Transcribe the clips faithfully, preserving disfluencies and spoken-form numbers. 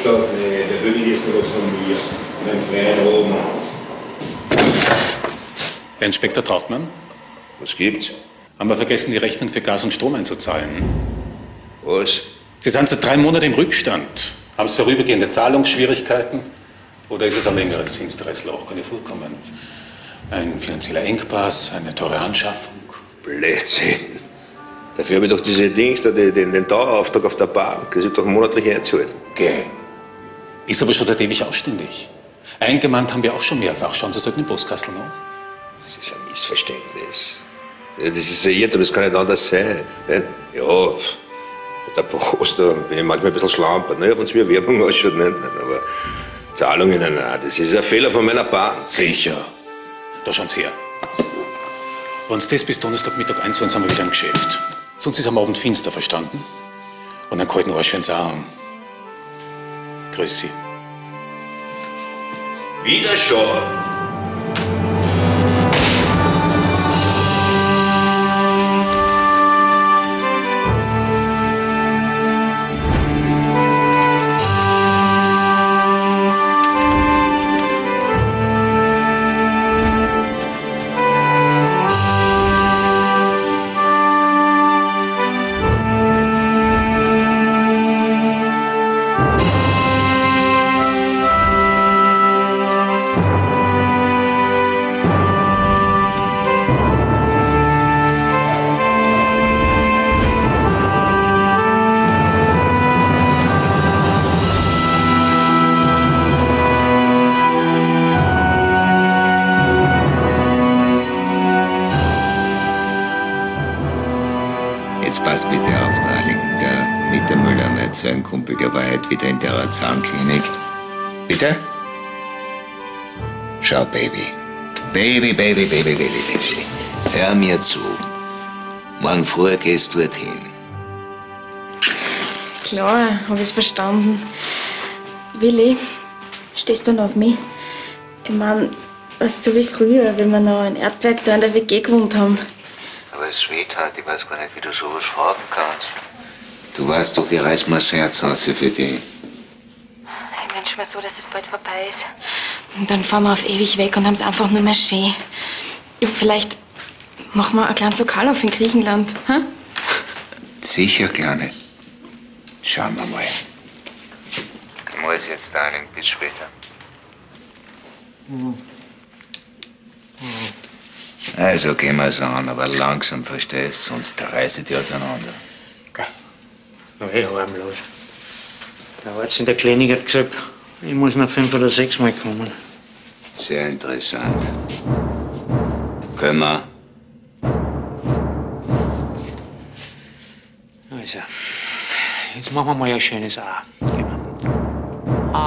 gesagt nicht. Der will jetzt noch was von mir. Mein freien Roman. Herr Inspektor Trautmann? Was gibt's? Haben wir vergessen, die Rechnung für Gas und Strom einzuzahlen? Was? Sie sind seit drei Monaten im Rückstand. Haben Sie vorübergehende Zahlungsschwierigkeiten? Oder ist es ein längeres, finsteres Loch? Kann ja vorkommen. Ein finanzieller Engpass, eine teure Anschaffung? Blödsinn. Dafür habe ich doch diese Dings, da, den, den Dauerauftrag auf der Bank. Das wird doch monatlich eingezahlt. Geh. Ist aber schon seit ewig ausständig. Eingemahnt haben wir auch schon mehrfach. Schauen Sie sollten im Postkastel nach. Das ist ein Missverständnis. Ja, das ist ein Irrtum, das kann nicht anders sein. Ja, bei der Post, da bin ich manchmal ein bisschen schlampert. Naja, wenn es mir Werbung ausschaut, nicht. Aber Zahlungen, nein, nein, das ist ein Fehler von meiner Bank. Sicher. Da schauen Sie her. Wenn Sie das bis Donnerstagmittag einzahlen, sind wir wieder im Geschäft. Sonst ist am Abend finster, verstanden? Und einen kalten Arsch, wenn Sie auch haben. Grüß Sie. Wieder schon. Pass bitte auf, Darling. Der Mittermüller, mein Kumpel, der war heute wieder in der Zahnklinik. Bitte? Schau, Baby. Baby, Baby, Baby, Baby, Baby. Hör mir zu. Morgen früh gehst du dorthin. Klar, hab ich's verstanden. Willi, stehst du noch auf mich? Ich mein, das ist so wie früher, wenn wir noch in Erdberg da in der W G gewohnt haben. Aber Sweetheart, ich weiß gar nicht, wie du sowas fragen kannst. Du weißt doch, ich reiß mir das Herz aus für dich. Ich wünsch mir so, dass es bald vorbei ist. Und dann fahren wir auf ewig weg und haben's einfach nur mehr schön. Ja, vielleicht machen wir ein kleines Lokal auf in Griechenland. Hä? Sicher, Kleine. Schauen wir mal. Ich muss jetzt, Darling. Bis später. Mhm. Also gehen wir's an, aber langsam, verstehst du, sonst reißen die auseinander. Okay. Na, eh harmlos. Der Arzt in der Klinik hat gesagt, ich muss noch fünf oder sechs Mal kommen. Sehr interessant. Können wir? Also, jetzt machen wir mal ein schönes A. Gehen wir.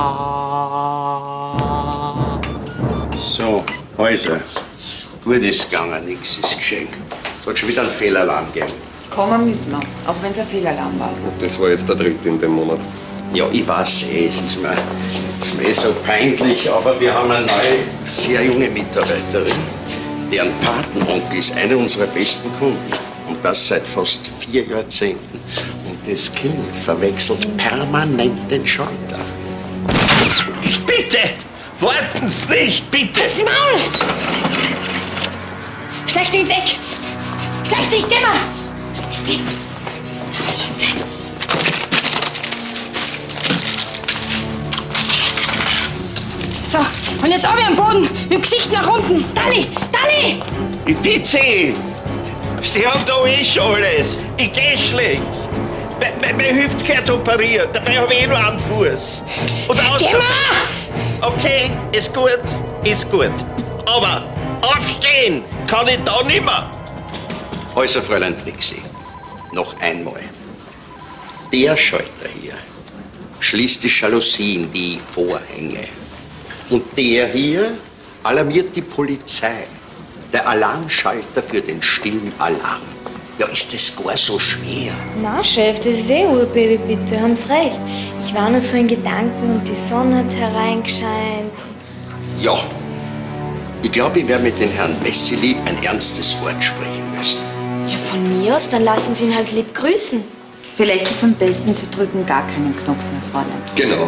A. So, also. Gut ist gegangen, nichts ist geschehen. Es hat schon wieder einen Fehlalarm gegeben. Kommen müssen wir, auch wenn es ein Fehlalarm war. Das war jetzt der dritte in dem Monat. Ja, ich weiß eh, es ist mir, es ist mir eh so peinlich, aber wir haben eine neue, sehr junge Mitarbeiterin, deren Patenonkel ist einer unserer besten Kunden. Und das seit fast vier Jahrzehnten. Und das Kind verwechselt permanent den Schalter. Ich bitte! Warten Sie nicht, bitte! Halt's Maul! Schleich dich ins Eck! Schleich dich, geh mal! Schleich dich! Da ist er, bleib! So, und jetzt ab am Boden, mit dem Gesicht nach unten! Dalli! Dalli! Ich bitte Sie! Sie haben da eh schon alles! Ich geh schlecht! Meine Hüfte gehört operiert, dabei habe ich eh nur einen Fuß. Und Geh mal! Okay, ist gut, ist gut. Aber aufstehen kann ich da nimmer. Also, Fräulein Trixi, noch einmal. Der Schalter hier schließt die Jalousien wie Vorhänge. Und der hier alarmiert die Polizei. Der Alarmschalter für den stillen Alarm. Ja, ist das gar so schwer? Na, Chef, das ist eh Urbaby, bitte, haben Sie recht. Ich war nur so in Gedanken und die Sonne hat hereingescheint. Ja. Ich glaube, ich werde mit den Herrn Wessely ein ernstes Wort sprechen müssen. Ja, von mir aus, dann lassen Sie ihn halt lieb grüßen. Vielleicht ist es am besten, Sie drücken gar keinen Knopf mehr, Fräulein. Genau.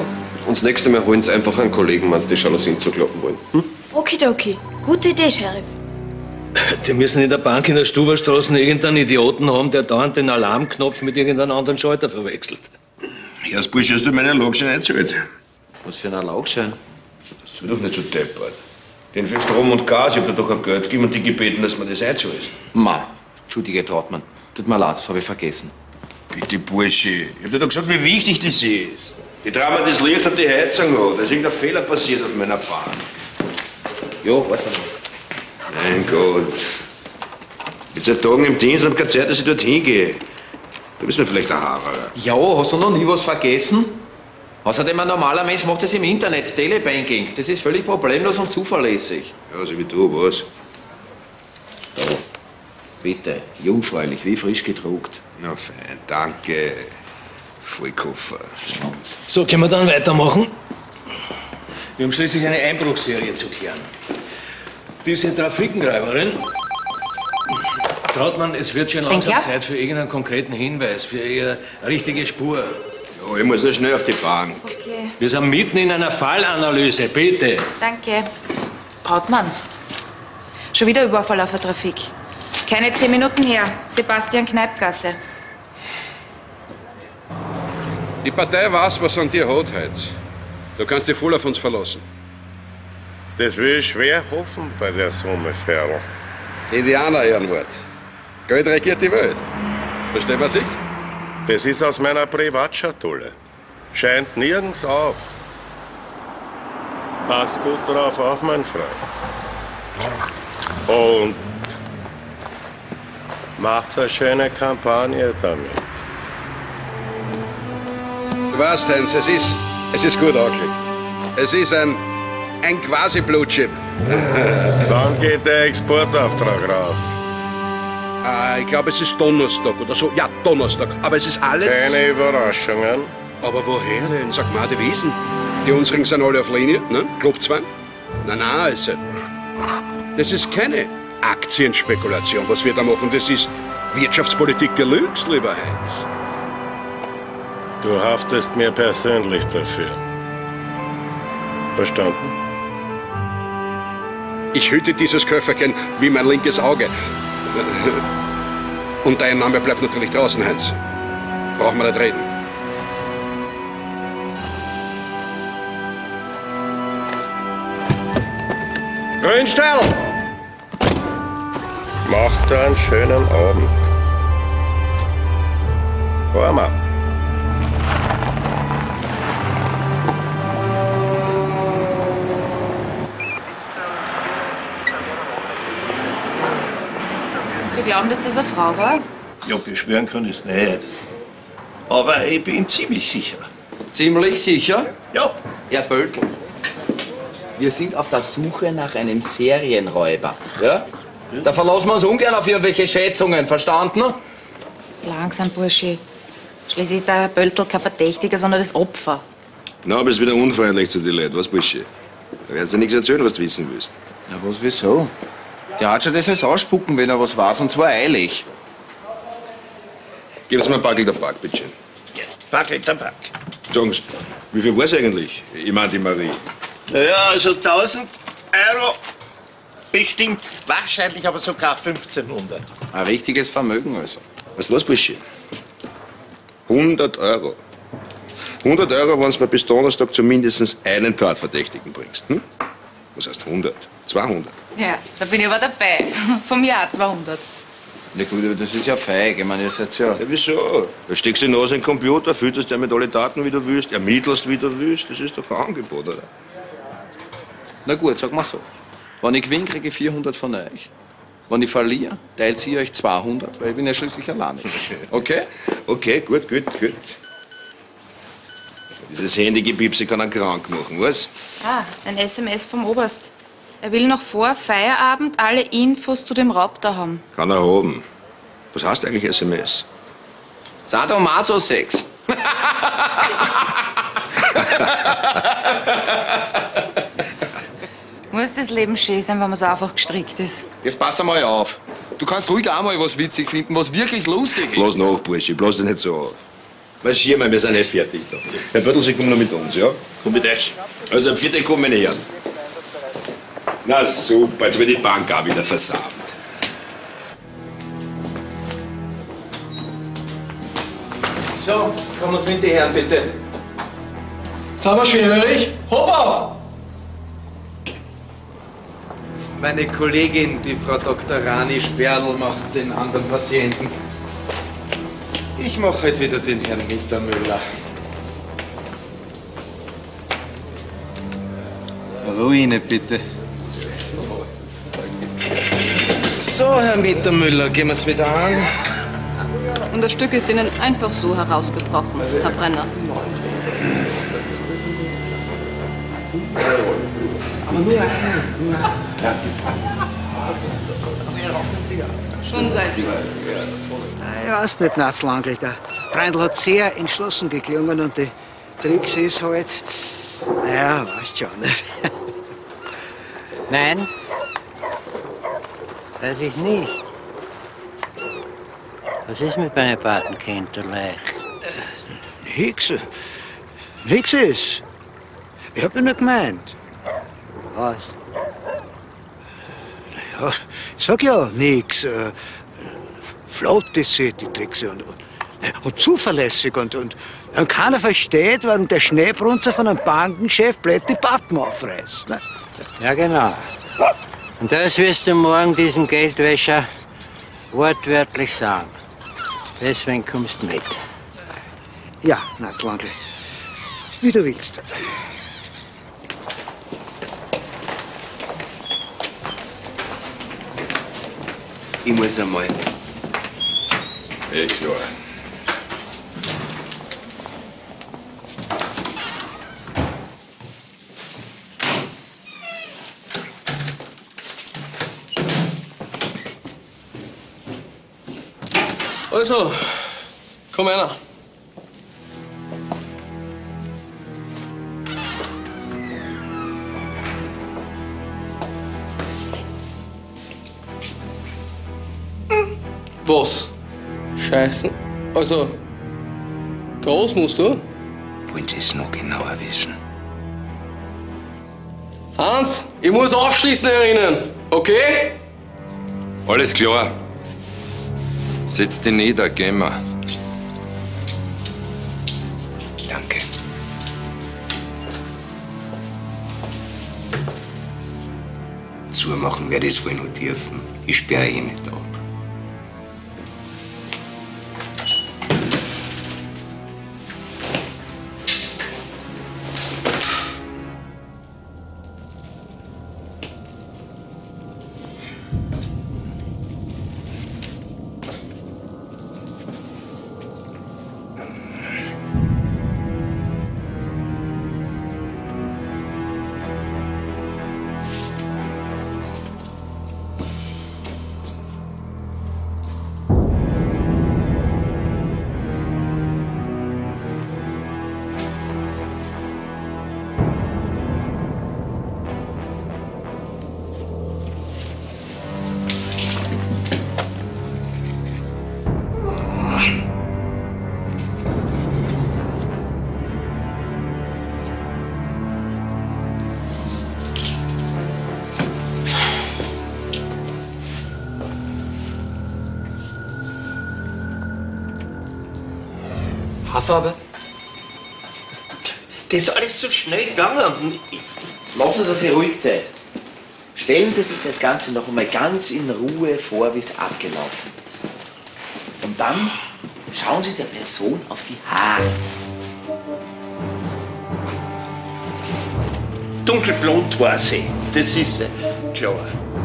Und das nächste Mal holen Sie einfach einen Kollegen, wenn Sie die Jalousien zuklappen wollen. Hm? Okidoki. Gute Idee, Sheriff. Die müssen in der Bank in der Stuberstraße irgendeinen Idioten haben, der dauernd den Alarmknopf mit irgendeinem anderen Schalter verwechselt. Ja, das Bursche, hast du meinen Logschein eingezahlt? Was für ein Logschein? Das soll doch nicht so deppert. Den für Strom und Gas, ich hab dir doch ein Geld gegeben und die gebeten, dass man das einzahlt. Ma, entschuldige, Trautmann. Tut mir leid, das habe ich vergessen. Bitte, Bursche, ich hab dir doch gesagt, wie wichtig das ist. Die Drama das Licht hat die Heizung an. Da ist irgendein Fehler passiert auf meiner Bank. Ja, warte mal. Mein Gott. Ich bin seit Tagen im Dienst und hab keine Zeit, dass ich dorthin gehe. Du bist mir vielleicht ein Haarer. Ja, hast du noch nie was vergessen? Außerdem, ein normaler Mensch macht das im Internet, Telebanking. Das ist völlig problemlos und zuverlässig. Ja, so wie du, was? Da, bitte, jungfräulich, wie frisch gedruckt. Na fein, danke. Vollkoffer. So, können wir dann weitermachen? Wir haben schließlich eine Einbruchsserie zu klären. Diese Trafikengräberin, Trautmann, es wird schon langsam Zeit für irgendeinen konkreten Hinweis, für ihre richtige Spur. Ja, ich muss nur schnell auf die Bank. Okay. Wir sind mitten in einer Fallanalyse, bitte. Danke. Brautmann, schon wieder Überfall auf der Trafik. Keine zehn Minuten her. Sebastian Kneipgasse. Die Partei weiß, was an dir hat heute. Du kannst dich voll auf uns verlassen. Das will ich schwer hoffen bei der Summe, Ferl. Indianer, Ehrenwort. Geld regiert die Welt. Versteht man sich? Das ist aus meiner Privatschatulle. Scheint nirgends auf. Pass gut drauf auf, mein Freund. Und macht eine schöne Kampagne damit. Du weißt, Heinz, es ist, es ist gut angelegt. Es ist ein, ein quasi Blutchip. Wann geht der Exportauftrag raus? Äh, ich glaube, es ist Donnerstag oder so. Ja, Donnerstag. Aber es ist alles... Keine Überraschungen. Aber woher denn? Sag mal, die Wiesen. Die unseren sind alle auf Linie, ne? Klubzwang. Nein, nein, also. Das ist keine Aktienspekulation, was wir da machen. Das ist Wirtschaftspolitik Deluxe, lieber Heinz. Du haftest mir persönlich dafür. Verstanden? Ich hüte dieses Köfferchen wie mein linkes Auge. Und dein Name bleibt natürlich draußen, Heinz. Brauchen wir nicht reden. Grünstall! Macht einen schönen Abend. Fahr mal. Sie glauben, dass das eine Frau war? Ja, beschwören kann ich es nicht. Aber ich bin ziemlich sicher. Ziemlich sicher? Ja. Herr Böltl, wir sind auf der Suche nach einem Serienräuber. Ja? Da verlassen wir uns ungern auf irgendwelche Schätzungen, verstanden? Langsam, Burschi. Schließlich ist der Böltl kein Verdächtiger, sondern das Opfer. Na, aber es ist wieder unfreundlich zu den Leuten, was, Bursche? Da werden sie nichts erzählen, was du wissen willst. Na, was, wieso? Der hat schon das alles ausspucken, wenn er was weiß, und zwar eilig. Gib uns mal ein Backel Tabak, bitte schön. Ja, Backel Tabak. Sagen Sie, wie viel war's eigentlich? Ich meine die Marie. Naja, also tausend Euro bestimmt. Wahrscheinlich aber sogar fünfzehnhundert. Ein richtiges Vermögen also. Weißt du was, Bursche? hundert Euro. hundert Euro, wenn du mir bis Donnerstag zumindest einen Tatverdächtigen bringst. Hm? Was heißt hundert? zweihundert. Ja, da bin ich aber dabei. Vom Jahr zweihundert. Ja gut, aber das ist ja feig. Ich meine, ihr seid ja... Ja, wieso? Da steckst du die Nase in den Computer, fütterst dir mit alle Daten, wie du willst, ermittelst, wie du willst. Das ist doch ein Angebot, oder? Na gut, sag mal so. Wenn ich gewinne, kriege ich vierhundert von euch. Wenn ich verliere, teilt sie euch zweihundert, weil ich bin ja schließlich alleine. Okay? Okay, gut, gut, gut. Dieses Handygebipse kann einen krank machen, was? Ah, ein S M S vom Oberst. Er will noch vor Feierabend alle Infos zu dem Raub da haben. Kann er haben. Was heißt eigentlich S M S? Sadomaso-Sex. Muss das Leben schön sein, wenn man so einfach gestrickt ist? Jetzt pass einmal auf. Du kannst ruhig auch mal was witzig finden, was wirklich lustig ist. Bloß nach, Bursche, bloß dich nicht so auf. Marschieren wir, wir sind eh fertig da. Herr Böttl, Sie kommen noch mit uns, ja? Komm mit euch. Also am vierten kommen meine Herren. Na super, jetzt wird die Bank auch wieder versammelt. So, kommen uns mit die Herren, bitte. Sind wir schwerhörig? Hopp auf! Meine Kollegin, die Frau Doktor Rani Sperl, macht den anderen Patienten. Ich mache heute wieder den Herrn Mittermüller. Ruine, bitte. So, Herr Mittermüller, gehen wir es wieder an. Und das Stück ist Ihnen einfach so herausgebrochen, Herr Brenner. Aber nur einen. Schon seid ihr. Ich weiß nicht, Natzlangl. Der Breindl hat sehr entschlossen geklungen und die Tricks ist halt. Naja, weißt schon nicht. Nein, weiß ich nicht. Was ist mit meinem Patenkinderleich? Nix. Nix ist. Ich hab ja nicht gemeint. Was? Ja, ich sag ja nix. Äh, flott ist sie, die Trixe, und, und, und zuverlässig. Und, und, und keiner versteht, warum der Schneebrunzer von einem Bankenchef blöd die Pappen aufreißt. Ne? Ja, genau. Und das wirst du morgen diesem Geldwäscher wortwörtlich sagen. Deswegen kommst du mit. Ja, Natzlangl. Wie du willst. Ich muss einmal. Eh klar. Also, komm einer. Was? Scheiße. Also, groß musst du? Wollen Sie es noch genauer wissen? Hans, ich muss aufschließen erinnern, okay? Alles klar. Setz dich nieder, gehen wir. Danke. Zumachen werde ich es wohl noch dürfen. Ich sperre eh nicht ab. Haarfarbe? Das ist alles so schnell gegangen. Lassen Sie sich ruhig Zeit. Stellen Sie sich das Ganze noch einmal ganz in Ruhe vor, wie es abgelaufen ist. Und dann schauen Sie der Person auf die Haare. Dunkelblond war sie. Das ist äh, klar.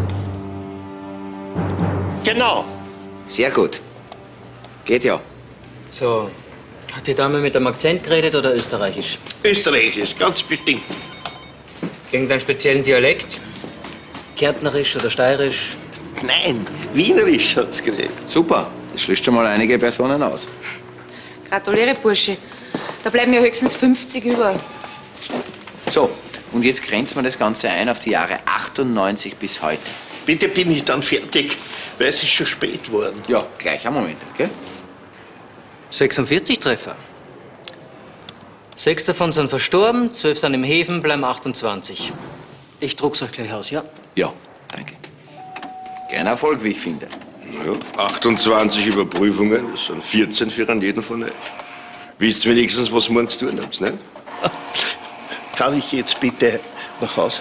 Genau. Sehr gut. Geht ja. So, hat die Dame mit einem Akzent geredet oder österreichisch? Österreichisch, ganz bestimmt. Irgendeinen speziellen Dialekt? Kärntnerisch oder steirisch? Nein, wienerisch hat sie geredet. Super. Das schließt schon mal einige Personen aus. Gratuliere, Bursche. Da bleiben ja höchstens fünfzig über. So, und jetzt grenzen wir das Ganze ein auf die Jahre achtundneunzig bis heute. Bitte bin ich dann fertig, weil es ist schon spät geworden. Ja, gleich einen Moment, okay? sechsundvierzig Treffer. Sechs davon sind verstorben, zwölf sind im Häfen, bleiben achtundzwanzig. Ich druck's euch gleich aus, ja? Ja, danke. Kleiner Erfolg, wie ich finde. Naja, achtundzwanzig Überprüfungen, das sind vierzehn für an jeden von euch. Wisst wenigstens, was morgen zu tun habt, ne? Kann ich jetzt bitte nach Hause?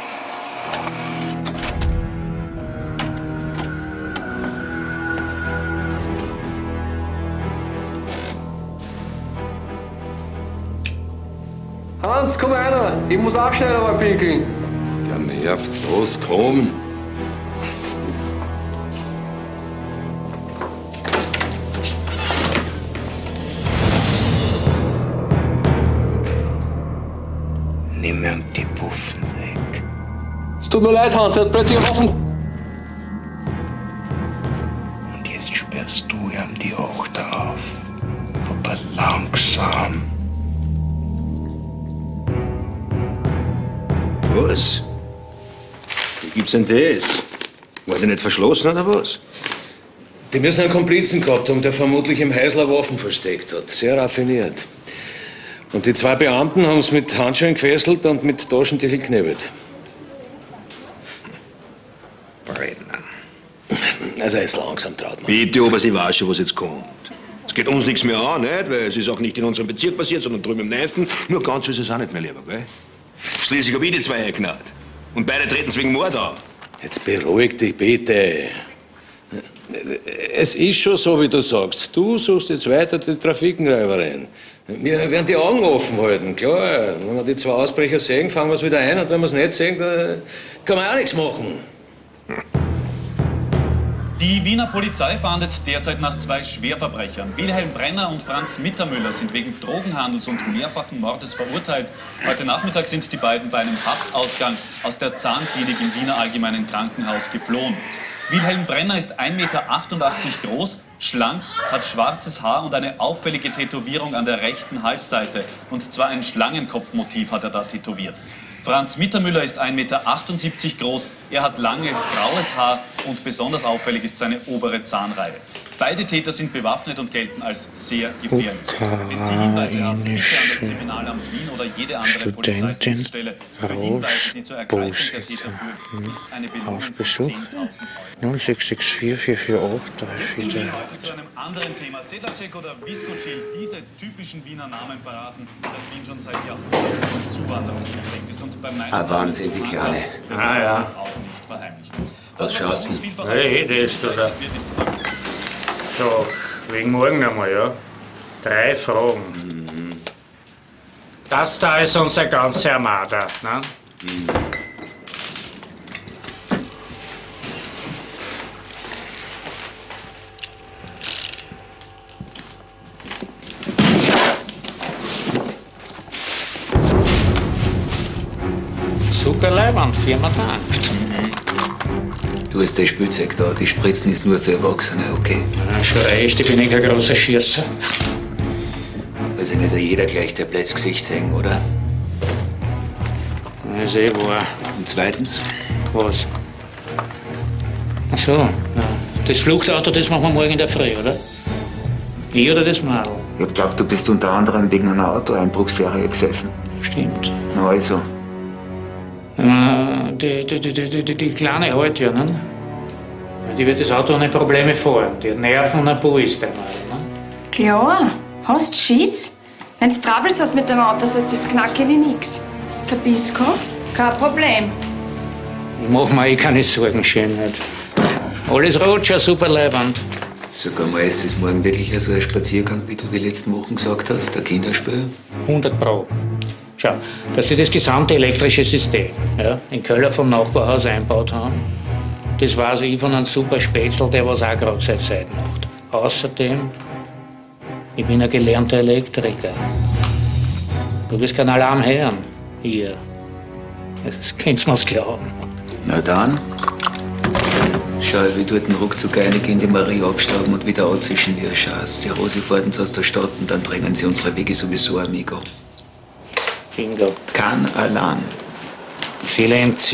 Hans, komm einer! Ich muss auch schnell einmal pinkeln. Der nervt. Los, komm. Nimm ihm die Puffen weg. Es tut mir leid, Hans, er hat plötzlich offen. Und jetzt sperrst du ihm die Achter auf. Aber langsam. Was? Wie gibt's denn das? War der nicht verschlossen oder was? Die müssen einen Komplizen gehabt haben, der vermutlich im Häusler Waffen versteckt hat. Sehr raffiniert. Und die zwei Beamten haben es mit Handschuhen gefesselt und mit Taschentüchel geknebelt. Brenner. Also jetzt langsam, Trautmann. Bitte, aber Sie weiß schon, was jetzt kommt. Es geht uns nichts mehr an, nicht? Weil es ist auch nicht in unserem Bezirk passiert, sondern drüben im Neunten. Nur ganz so ist es auch nicht mehr, lieber, gell? Schließlich hab ich die zwei eingeknallt. Und beide treten wegen Mord auf. Jetzt beruhig dich bitte. Es ist schon so, wie du sagst. Du suchst jetzt weiter die Trafikenräuberin. Wir werden die Augen offen halten, klar. Wenn wir die zwei Ausbrecher sehen, fangen wir es wieder ein. Und wenn wir es nicht sehen, dann kann man auch nichts machen. Die Wiener Polizei fahndet derzeit nach zwei Schwerverbrechern. Wilhelm Brenner und Franz Mittermüller sind wegen Drogenhandels und mehrfachen Mordes verurteilt. Heute Nachmittag sind die beiden bei einem Haftausgang aus der Zahnklinik im Wiener Allgemeinen Krankenhaus geflohen. Wilhelm Brenner ist ein Meter achtundachtzig groß, schlank, hat schwarzes Haar und eine auffällige Tätowierung an der rechten Halsseite. Und zwar ein Schlangenkopfmotiv hat er da tätowiert. Franz Mittermüller ist ein Meter achtundsiebzig groß, er hat langes, graues Haar und besonders auffällig ist seine obere Zahnreihe. Beide Täter sind bewaffnet und gelten als sehr gefährlich. Wenn Sie Hinweise haben, bitte an das Kriminalamt Wien oder jede andere Polizeidienststelle. Für Hinweise, die zur Ergreifung der Täter führen, ist eine Belohnung von zehntausend Euro. null sechs sechs vier vier vier acht drei vier. Zu einem anderen Thema. Sedlacek oder Viskocil, diese typischen Wiener Namen verraten, dass Wien schon seit Jahrhunderten von Zuwanderung geprägt ist. Und beim Ah, Wahnsinn, die Kleine. Ah, ja. Auch nicht verheimlicht. Was schaust du? Hey, das, oder? So, wegen morgen einmal, ja. Drei Fragen. Das da ist unsere ganze Armada, ne? Mhm. Super Leibwand, Firma dankt. Du hast das Spielzeug da, die Spritzen ist nur für Erwachsene, okay? Ja, schon recht, ich bin nicht kein großer Schießer. Also nicht jeder gleich der Platz Gesicht zeigen, oder? Das ist eh wahr. Und zweitens? Was? Ach so, ja. Das Fluchtauto, das machen wir morgen in der Früh, oder? Ich oder das Madel? Ich hab glaubt, du bist unter anderem wegen einer Autoeinbruchsserie gesessen. Stimmt. Na also. Äh, die, die, die, die, die, die Kleine halt, ja, ne? Die wird das Auto ohne Probleme fahren. Die hat Nerven und ein Puls, der Madel, ne? Klar. Hast Schiss? Wenn's Troubles hast mit dem Auto, sollte das knacken wie nix. Kein Bisko, kein Problem. Ich mach mir eh keine Sorgen, Schönheit. Alles rot, schon super Leibwand. Sag einmal, ist das morgen wirklich so ein Spaziergang, wie du die letzten Wochen gesagt hast, ein Kinderspiel? hundert Pro. Schau, dass die das gesamte elektrische System ja, in Köln vom Nachbarhaus eingebaut haben, das weiß ich von einem super Spätzl, der was auch gerade seit Zeit macht. Außerdem, ich bin ein gelernter Elektriker. Du wirst keinen Alarm hören, hier. Das kannst du mir's glauben. Na dann, schau, wie dort den ruckzuck einige in die Marie abstauben und wieder anzischen, wie er schaust. Die Rosi fährt uns aus der Stadt und dann drängen sie unsere Wege sowieso, amigo. Bingo. Kein Alarm. Silenzio.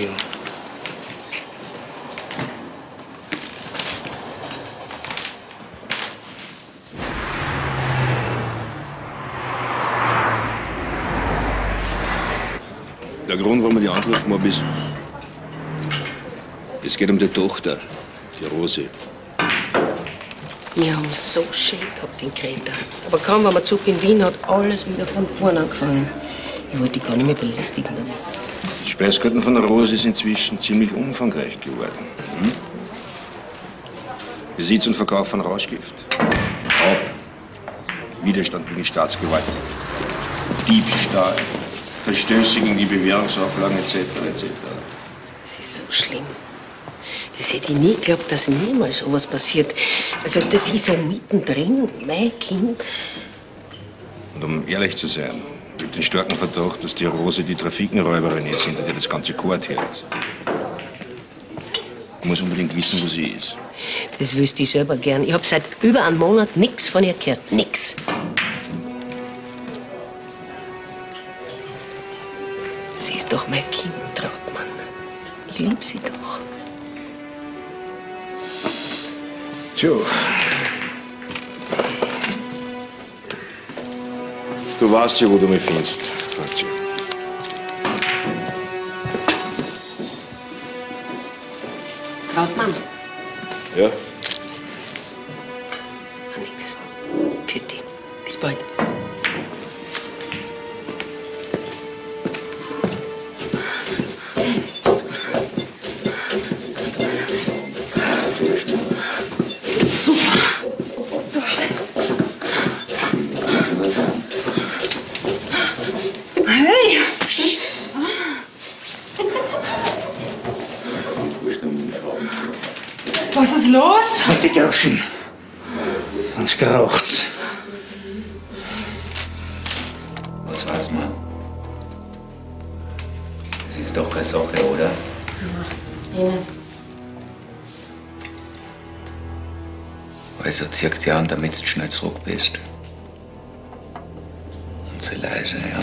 Der Grund, warum ich die angerufen habe, ist, es geht um die Tochter, die Rosi. Wir haben so schön gehabt in Kreta. Aber kaum waren wir zurück in Wien, hat alles wieder von vorn angefangen. Ich wollte die gar nicht mehr belästigen damit. Die Speiskarten von der Rosi ist inzwischen ziemlich umfangreich geworden. Hm? Besitz und Verkauf von Rauschgift. Raub. Widerstand gegen Staatsgewalt. Diebstahl. Verstöße gegen die Bewährungsauflagen et cetera et cetera. Das ist so schlimm. Das hätte ich nie geglaubt, dass mir mal sowas passiert. Also, das ist so mittendrin, mein Kind. Und um ehrlich zu sein, ich habe den starken Verdacht, dass die Rose die Trafikenräuberin ist, hinter der das ganze Chord her ist. Ich muss unbedingt wissen, wo sie ist. Das wüsste ich selber gern. Ich habe seit über einem Monat nichts von ihr gehört. Nix. Sie ist doch mein Kind, Trautmann. Ich liebe sie doch. Tja. Du weißt ja, wo du mich findest, Franzi. Trautmann? Ja? Na, nix. Für dich. Bis bald. Hey! Was ist los? Mit den Groschen. Sonst geraucht's. Was weiß man? Das ist doch keine Sache, oder? Ich nicht. Also zieh dich an, damit du schnell zurück bist. Und sei leise, ja?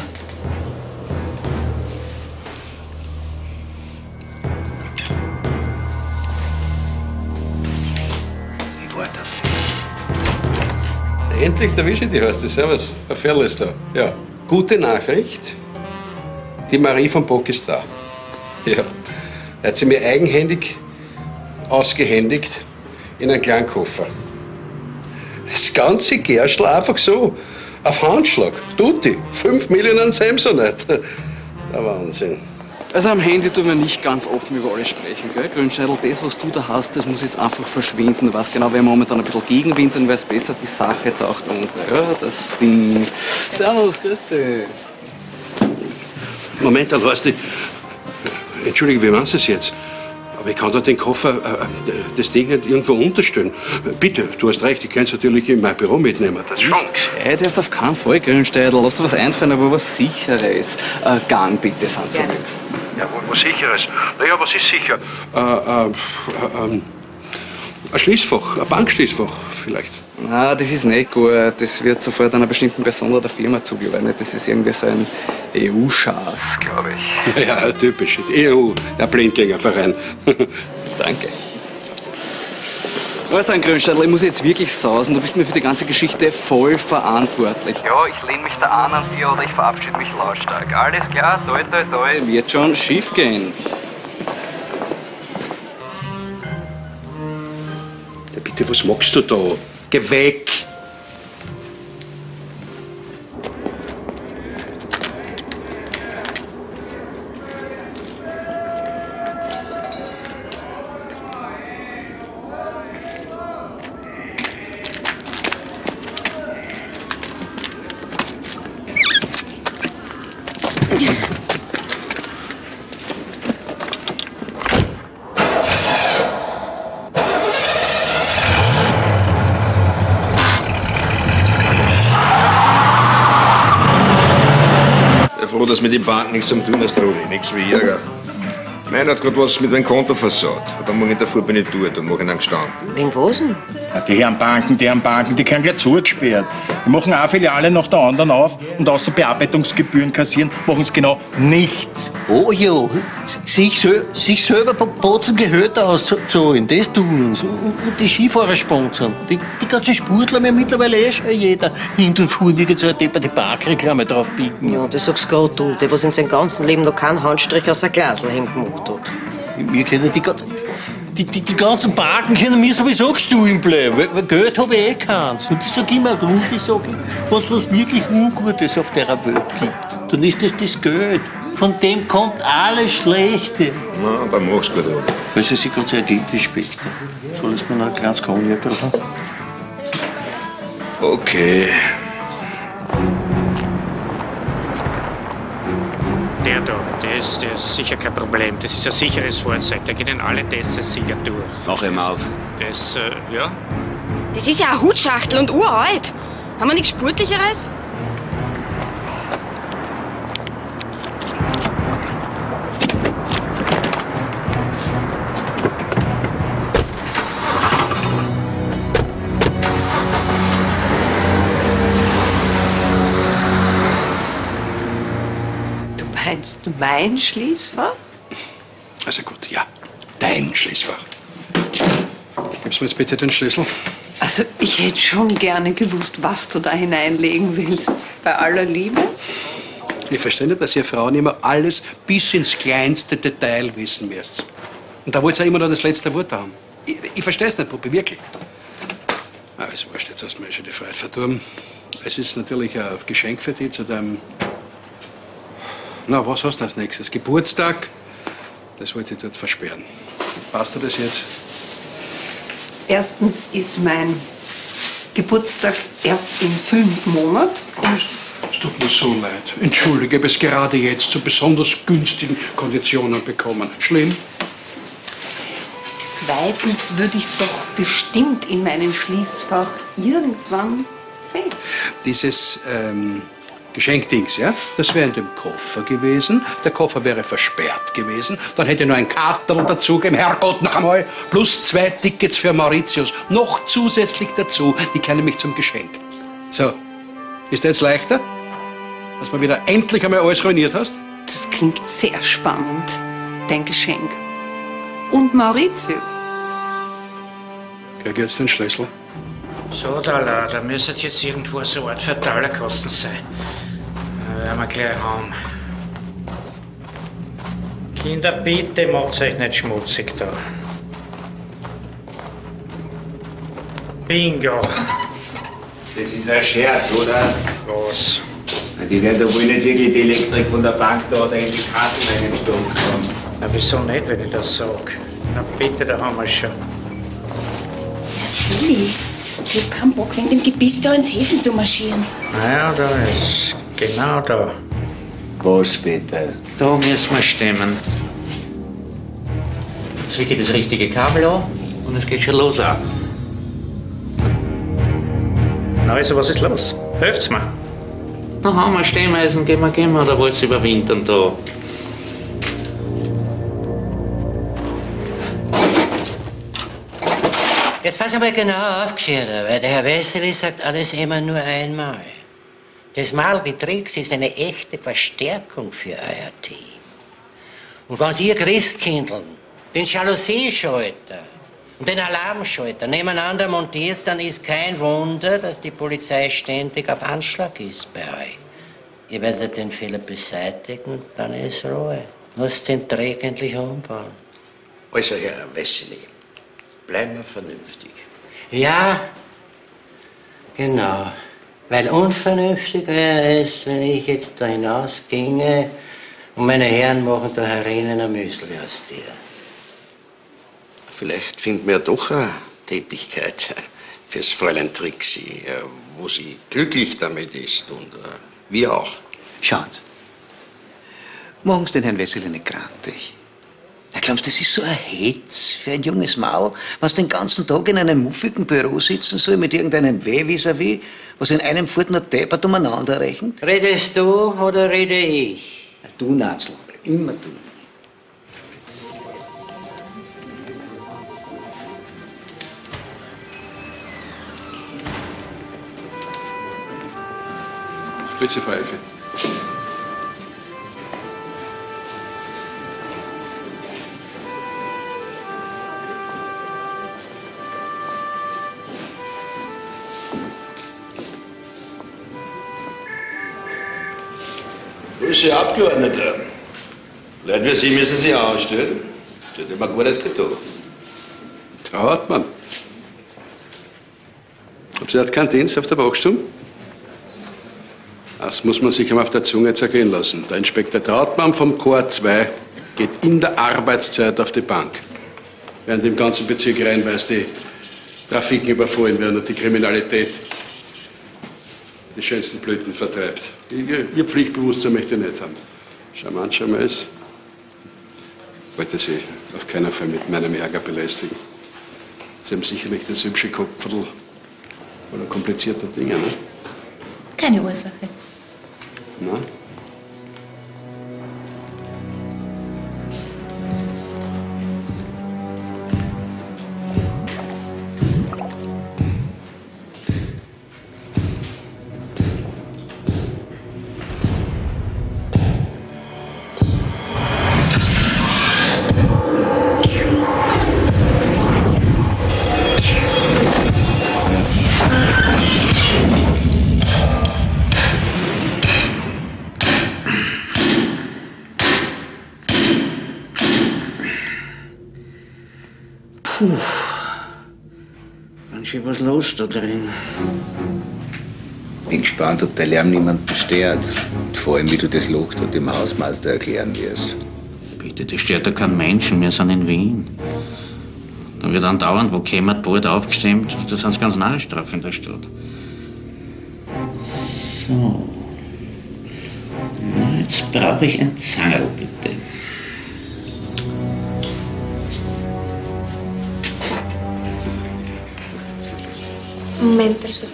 Ich warte auf dich. Endlich erwische ich dich, heißt es. Servus, Herr Ferl ist da. Ja. Gute Nachricht. Die Marie von Bock ist da. Ja. Er hat sie mir eigenhändig ausgehändigt in einen kleinen Koffer. Das ganze Gerstl einfach so. Auf Handschlag. Tutti. Fünf Millionen an Samsonite. Der Wahnsinn. Also am Handy tun wir nicht ganz offen über alles sprechen, gell? Grünscheidl, das, was du da hast, das muss jetzt einfach verschwinden. Du weißt genau, wir haben momentan ein bisschen Gegenwind, dann wäre es besser, die Sache taucht unter. Ja, das Ding. Servus, grüß dich. Moment, dann weißt du, entschuldige, wie meinst du es jetzt? Aber ich kann da den Koffer, äh, das Ding nicht irgendwo unterstellen. Bitte, du hast recht, ich kann es natürlich in mein Büro mitnehmen. Das schon. Gescheit, erst auf keinen Fall, Grünsteidl. Lass dir was einfallen, aber was Sicheres. Äh, Gang bitte, sind Sie lieb. Ja, was Sicheres? Naja, was ist sicher? Äh, äh, äh, äh, ein Schließfach, ein Bankschließfach vielleicht. Na, das ist nicht gut. Das wird sofort einer bestimmten Person oder Firma zugeordnet. Das ist irgendwie so ein E U-Schatz, glaube ich. Ja, typisch. Die E U, der Blindgängerverein. Danke. Weißt du, Grünsteidl, ich muss jetzt wirklich sausen. Du bist mir für die ganze Geschichte voll verantwortlich. Ja, ich lehne mich da an an dir oder ich verabschiede mich lautstark. Alles klar, toi, toi, toi, wird schon schief gehen. Ja, bitte, was machst du da? Geh weg! Froh, dass mit den Banken nichts zum tun hast, Rudi. Nichts wie Ärger. Meiner hat gerade was mit meinem Konto versaut. Aber morgen davor bin ich dort und mache ihn dann gestanden. Wegen was denn? Ja, die Herren Banken, die Herren Banken, die können gleich zugesperrt. Die machen eine Filiale nach der anderen auf und außer Bearbeitungsgebühren kassieren, machen sie genau nichts. Oh ja, sich, sel sich selber putzen Gehälter auszahlen, das tun uns. Und die Skifahrer sponsern. Die, die ganzen Sportler haben ja mittlerweile eh schon jeder hin und vor nirgends so eine depperte Parkreklame drauf biegen. Ja, das sagst gerade du, der was in seinem ganzen Leben noch keinen Handstrich aus einem Glasl hingemacht hat. Wir können die, die, die, die ganzen Parken können mir sowieso gestohlen bleiben, weil, weil Geld habe ich eh keins. Und das sag ich immer rund, ich sag, wenn es was wirklich Ungutes auf der Welt gibt, dann ist das das Geld. Von dem kommt alles Schlechte. Na, dann mach's gut, oder? Weil sie sich gerade so ergeht, die Spechte. Soll es mir noch ein kleines Cognac haben? Okay. Der da, der ist, der ist sicher kein Problem. Das ist ein sicheres Fahrzeug. Da geht in alle Tests sicher durch. Mach ihm auf. Das, äh, ja. Das ist ja eine Hutschachtel und uralt. Haben wir nichts Sportlicheres? Meinst du mein Schließfach? Also gut, ja. Dein Schließfach. Gibst mir jetzt bitte den Schlüssel? Also, ich hätte schon gerne gewusst, was du da hineinlegen willst. Bei aller Liebe? Ich verstehe nicht, dass ihr Frauen immer alles bis ins kleinste Detail wissen müsst. Und da wollt ihr immer noch das letzte Wort haben. Ich, ich verstehe es nicht, Puppe, wirklich. Aber ist wurscht, jetzt hast du mir schon die Freiheit verdorben. Es ist natürlich ein Geschenk für dich zu deinem... Na, was hast du als nächstes? Geburtstag? Das wollte ich dort versperren. Passt dir das jetzt? Erstens ist mein Geburtstag erst in fünf Monaten. Es tut mir so leid. Entschuldige, ich habe es gerade jetzt zu besonders günstigen Konditionen bekommen. Schlimm? Zweitens würde ich es doch bestimmt in meinem Schließfach irgendwann sehen. Dieses ähm, Geschenkdings, ja, das wäre in dem Koffer gewesen. Der Koffer wäre versperrt gewesen. Dann hätte ich noch ein Kartel dazu gegeben, Herrgott, noch einmal. Plus zwei Tickets für Mauritius. Noch zusätzlich dazu, die kennen mich zum Geschenk. So, ist das jetzt leichter? Dass du mal wieder endlich einmal alles ruiniert hast? Das klingt sehr spannend, dein Geschenk. Und Mauritius. Krieg jetzt den Schlüssel. So, da, la, da müsste jetzt irgendwo so eine Art Verteilerkasten sein. Da werden wir gleich haben. Kinder, bitte macht euch nicht schmutzig da. Bingo. Das ist ein Scherz, oder? Was? Die werden da wohl nicht wirklich die Elektrik von der Bank da oder in die Karten eingestumpft haben. Na, wieso nicht, wenn ich das sag? Na bitte, da haben wir schon. Herr Willi, ich hab keinen Bock, wegen dem Gebiss da ins Häfen zu marschieren. Naja, da ist. Genau da. Was bitte? Da müssen wir stemmen. Jetzt ziehe ich das richtige Kabel an und es geht schon los auch. Na also, was ist los? Helft's mir? Da haben wir Stemmeisen, gehen wir, gehen wir, oder wollt's überwintern da? Jetzt pass mal genau auf, Geschirr, weil der Herr Wessely sagt alles immer nur einmal. Das Malgetricks ist eine echte Verstärkung für euer Team. Und wenn ihr Christkindln den Jalousieschalter und den Alarmschalter nebeneinander montiert, dann ist kein Wunder, dass die Polizei ständig auf Anschlag ist bei euch. Ihr werdet den Fehler beseitigen und dann ist Ruhe. Lasst den Dreck endlich umbauen. Also, Herr Wessely, bleiben wir vernünftig. Ja, genau. Weil unvernünftig wäre es, wenn ich jetzt da hinausginge und meine Herren machen da herinnen ein Müsli aus dir. Vielleicht finden wir doch eine Tätigkeit fürs Fräulein Trixi, wo sie glücklich damit ist und wir auch. Schauen Sie, machen Sie den Herrn Wessely nicht grantig. Ja, glauben Sie, das ist so ein Hetz für ein junges Maul, was den ganzen Tag in einem muffigen Büro sitzen soll mit irgendeinem Weh vis-à-vis, was in einem Furt noch deppert umeinander rechnet? Redest du oder rede ich? Du, Nazl, immer du. Grüße, Frau Elfe. typische Abgeordnete. Leute wie Sie müssen sich anstellen. Das hat immer gut getan. Herr Hartmann. Aber Sie hat keinen Dienst auf der Wachstube? Das muss man sich einmal auf der Zunge zergehen lassen. Der Inspektor Trautmann vom Chor zwei geht in der Arbeitszeit auf die Bank. Während im ganzen Bezirk reihenweise die Trafiken überfallen werden und die Kriminalität die schönsten Blüten vertreibt. Ihr, ihr Pflichtbewusstsein möchte ich nicht haben. Charmant, charmant ist. Ich wollte Sie auf keinen Fall mit meinem Ärger belästigen. Sie haben sicherlich das hübsche Kopfel voller komplizierter Dinge, ne? Keine Ursache. Na? Puh, ganz schön was los da drin. Bin gespannt, ob der Lärm niemanden stört. Und vor allem, wie du das Loch dort dem Hausmeister erklären wirst. Bitte, das stört ja keinen Menschen. Wir sind in Wien. Da wird andauernd wo kämmert, Bord aufgestemmt. Da sind sie ganz narrisch drauf in der Stadt. So. Na, jetzt brauche ich ein Zahn, bitte. Moment, bitte.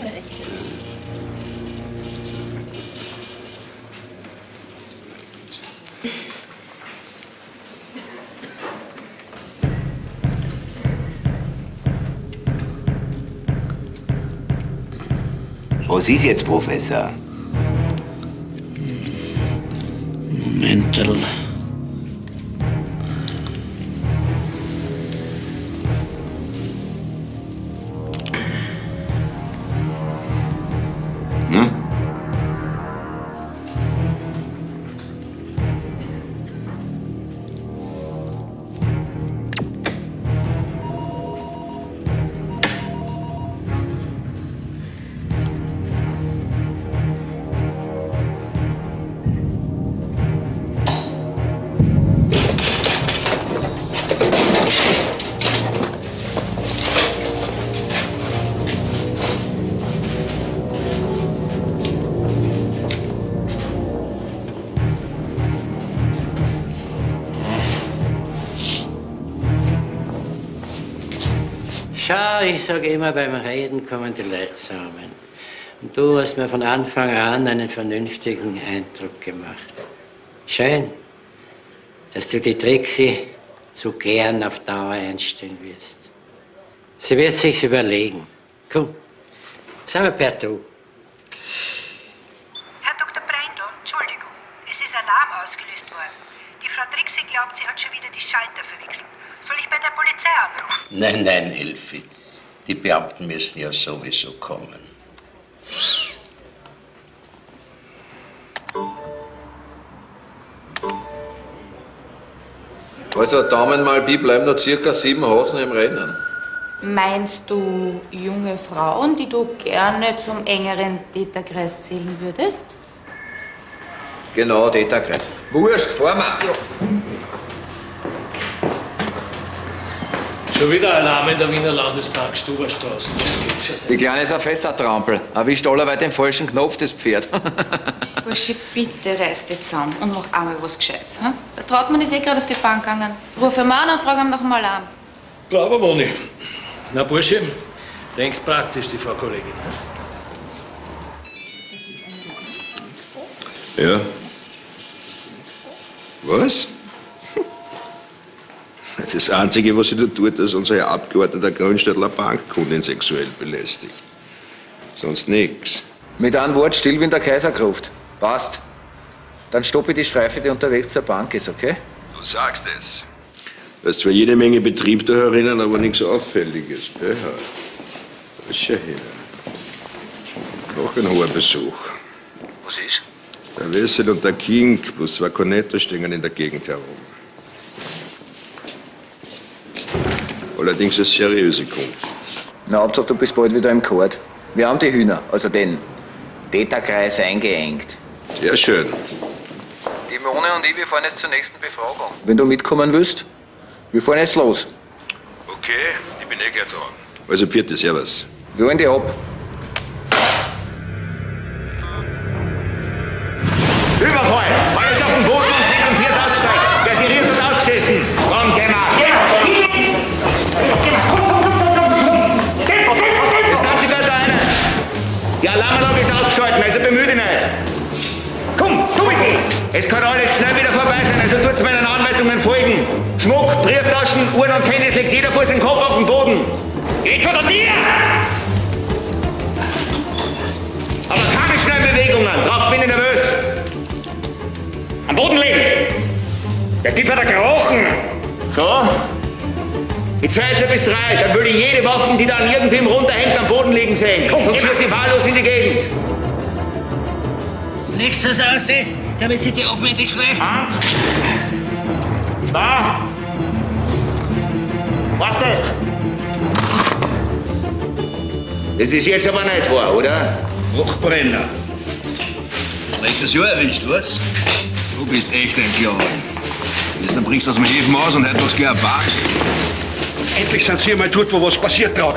Was ist jetzt, Professor? Momentel. Hm? Schau, ich sage immer, beim Reden kommen die Leute zusammen. Und du hast mir von Anfang an einen vernünftigen Eindruck gemacht. Schön, dass du die Trixie so gern auf Dauer einstellen wirst. Sie wird sich's überlegen. Komm, sag mal per Du. Herr Doktor Breindl, Entschuldigung, es ist Alarm ausgelöst worden. Die Frau Trixie glaubt, sie hat schon wieder die Schalter verwechselt. Soll ich bei der Polizei anrufen? Nein, nein, Elfi. Die Beamten müssen ja sowieso kommen. Also, Daumen mal bi, bleiben noch circa sieben Hasen im Rennen. Meinst du junge Frauen, die du gerne zum engeren Täterkreis zählen würdest? Genau, Täterkreis. Wurscht, fahren wir. Schon wieder Alarm in der Wiener Landesbank, Stuberstraße. Das gibt's ja nicht. Die Kleine ist ein fester Trampel. Erwischt allerweil den falschen Knopf, das Pferd. Burschi, bitte reiß dich zusammen und mach einmal was Gescheites. Hm? Der Trautmann ist eh gerade auf die Bank gegangen. Ruf ihn an und frag ihn nach dem Alarm. Glaube Moni. Na, Bursche, denkt praktisch, die Frau Kollegin. Ja. Was? Das Einzige, was sie da tut, ist, unser Abgeordneter Grünstädtler Bankkundin sexuell belästigt. Sonst nix. Mit einem Wort still wie in der Kaisergruft. Passt. Dann stoppe ich die Streife, die unterwegs zur Bank ist, okay? Du sagst es. Da ist zwar jede Menge Betrieb da herinnen, aber nichts Auffälliges. Gell? Schau her. Noch ein hoher Besuch. Was ist? Der Wessel und der King plus zwei Cornetto stehen in der Gegend herum. Allerdings eine seriöse Kunde. Na, Hauptsache, du bist bald wieder im Kord. Wir haben die Hühner, also den Täterkreis eingeengt. Ja, schön. Die Mone und ich, wir fahren jetzt zur nächsten Befragung. Wenn du mitkommen willst, wir fahren jetzt los. Okay, ich bin eh gleich dran. Also, vierte, servus. Wir holen die ab. Überfall! Alles auf den Boden und Fink und Vier ist ausgesteigt. Wer ist geriert und ausgeschissen? Komm, geh mal! Das ganze gehört da rein. Die Alarmanlage ist ausgeschaltet, also bemühe dich nicht. Komm, du mit mir! Es kann alles schnell wieder vorbei sein, also tut's meinen Anweisungen folgen. Schmuck, Brieftaschen, Uhren und Handys legt jeder vor seinen Kopf auf den Boden. Geht von dir! Aber keine schnellen Bewegungen, drauf bin ich nervös. Am Boden liegen! Der Typ hat er gekrochen! So? Ich zähle jetzt bis drei, dann würde ich jede Waffe, die da an irgendwem runterhängt, am Boden liegen sehen. Komm, sonst führ sie wahllos in die Gegend. Nichts das aussehen, damit sie die aufwendig schleifen. Eins. Zwei. Was das? Das ist jetzt aber nicht wahr, oder? Hochbrenner. Schlechtes Jahr erwischt, was? Du bist echt ein Clown. Gestern brichst du aus dem Häfen aus und heute machst du gleich ein Bach. Endlich sind Sie mal dort, wo was passiert drauf.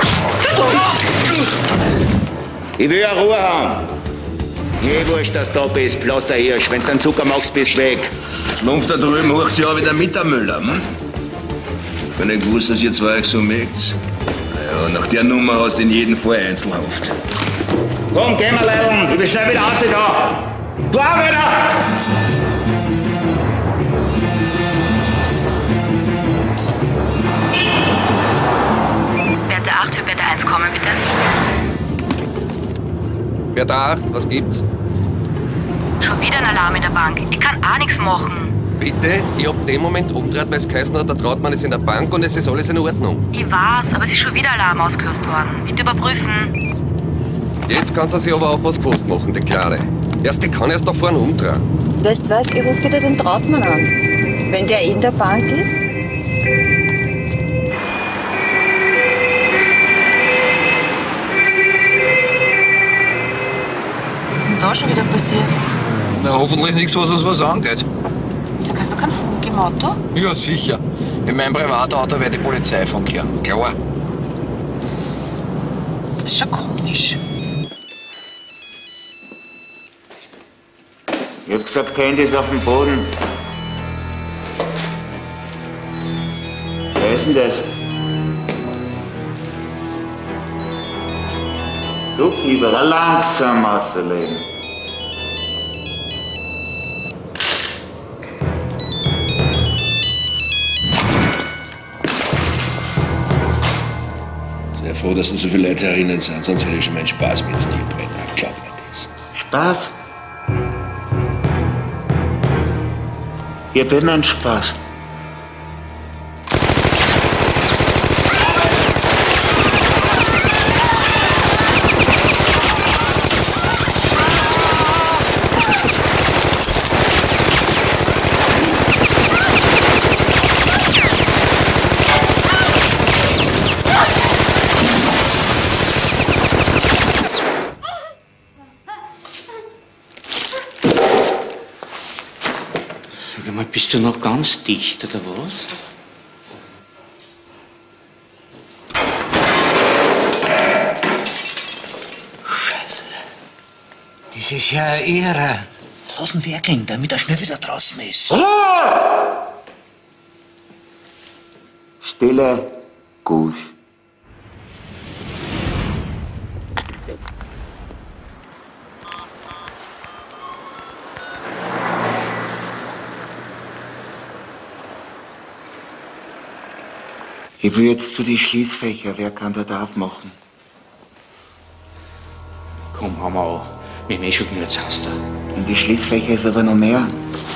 Ich will ja Ruhe haben. Je wurscht, dass du da bist, bloß der Hirsch. Wenn du einen Zucker machst, bist du weg. Schlumpf da drüben hocht ja auch wieder mit der Müller, hm? Ich hab nicht gewusst, dass ihr zwei euch so mögt. Naja, nach der Nummer hast du in jedem Fall Einzelhaft. Komm, geh mal, Leilon. Ich bin schnell wieder raus da. Du Arbeiter! Werte acht für Werte eins kommen, bitte. Werte acht, was gibt's? Schon wieder ein Alarm in der Bank. Ich kann auch nichts machen. Bitte? Ich hab den Moment umgedreht, weil es geheißen hat, der Trautmann ist in der Bank und es ist alles in Ordnung. Ich weiß, aber es ist schon wieder Alarm ausgelöst worden. Bitte überprüfen. Jetzt kannst du sich aber auf was gefasst machen, die Klare. Erst, die kann erst da vorne umdrehen. Weißt was, ich ruf wieder den Trautmann an. Wenn der in der Bank ist. Was ist denn da schon wieder passiert? Na, hoffentlich nichts, was uns was angeht. Wieso hast du keinen Funk im Auto? Ja, sicher. In meinem Privatauto wäre die Polizei funkieren. Klar. Das ist schon komisch. Ich hab gesagt, Handy ist auf dem Boden. Wer ist denn das? Du, lieber, langsam auszulegen. Sehr froh, dass du so viele Leute erinnern sind, sonst hätte ich schon meinen Spaß mit dir, Brenner. Glaub mir das. Spaß? Ihr bin ein Spaß. Sag mal, bist du noch ganz dicht, oder was? Scheiße. Das ist ja irre. Lass ihn werkeln, damit er schnell wieder draußen ist. Ruhe! Stille, Gusch. Ich will jetzt zu den Schließfächern. Wer kann da aufmachen? Komm, hau mal an. Wir haben eh schon genug Zaster. In die Schließfächer ist aber noch mehr.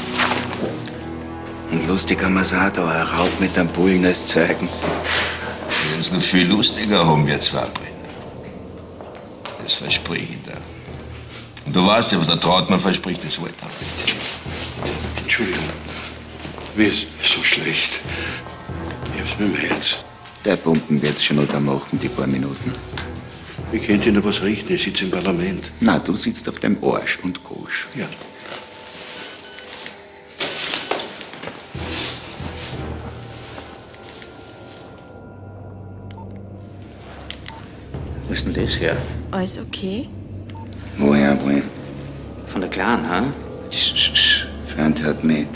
Und lustig haben wir's auch da, ein Raub mit einem Bullen als Zeugen. Wir werden es noch viel lustiger haben, wir zwei Brenner. Das verspreche ich dir. Und du weißt ja, was der Trautmann verspricht, das hält er. Entschuldigung. Mir ist so schlecht. Ich hab's mit dem Herz. Der Pumpen wird's schon noch da machen, die paar Minuten. Ich könnte Ihnen was richten, ich sitze im Parlament. Na, du sitzt auf dem Arsch und Gosch. Ja. Wo ist denn das her? Alles okay? Woher wohl? Von der Kleinen, ha? Freund hört mit.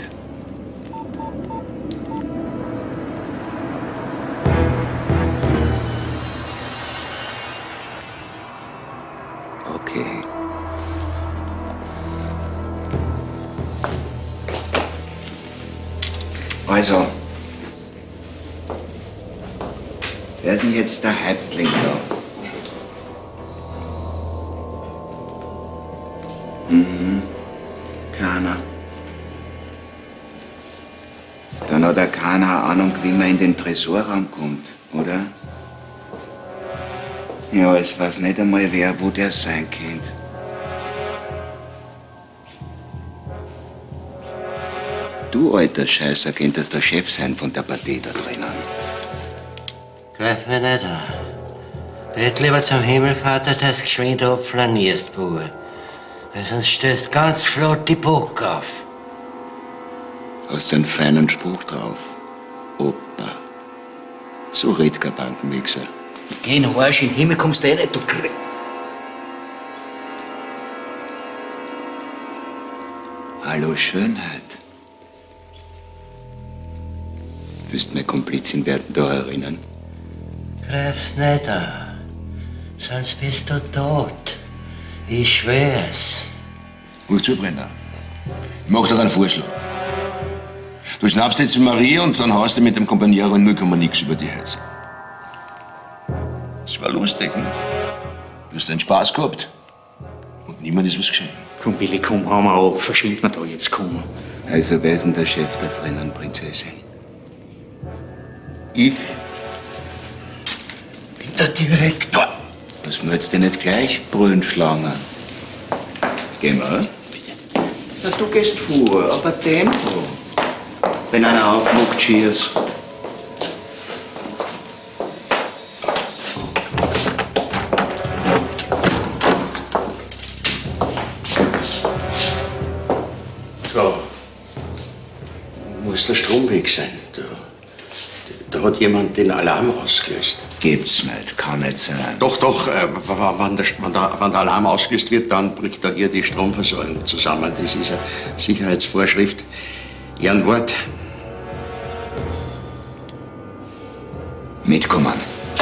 Okay. Also. Wer ist denn jetzt der Häuptling da? Mhm. Keiner. Dann hat er keine Ahnung, wie man in den Tresorraum kommt, oder? Ja, es weiß nicht einmal wer, wo der sein könnte. Du, alter Scheißer, könntest der Chef sein von der Partei da drinnen. Greif mich nicht an. Bet lieber zum Himmelvater, dass du geschwind abflanierst, Bube. Weil sonst stößt ganz flott die Bock auf. Hast einen feinen Spruch drauf. Opa. So redet kein Bankenwichser. Geh in den Arsch, in den Himmel kommst du eh nicht, du Kr... Hallo, Schönheit. Willst du meine Komplizin werden da erinnern? Greif's nicht an. Sonst bist du tot. Ich schwör's. Hör zu, Brenner. Ich mach dir einen Vorschlag. Du schnappst jetzt die Marie und dann haust du mit dem Kompaniero null Komma nix über die Hälse. Das war lustig, ne? Du hast deinen Spaß gehabt. Und niemand ist was geschehen. Komm, Willi, komm, hau mal ab. Verschwind mir da jetzt, komm. Also, wer ist denn der Chef da drinnen, Prinzessin? Ich? Bin der Direktor. Was willst du denn nicht gleich brüllen schlagen? Geh mal. Na, du gehst vor, aber Tempo. Wenn einer aufmuckt, cheers. Da muss der Strom weg sein. Da, da hat jemand den Alarm ausgelöst. Gibt's nicht, kann nicht sein. Doch, doch, äh, wenn, der, wenn, der, wenn der Alarm ausgelöst wird, dann bricht da hier die Stromversorgung zusammen. Das ist eine Sicherheitsvorschrift. Ehrenwort. Mitkommen.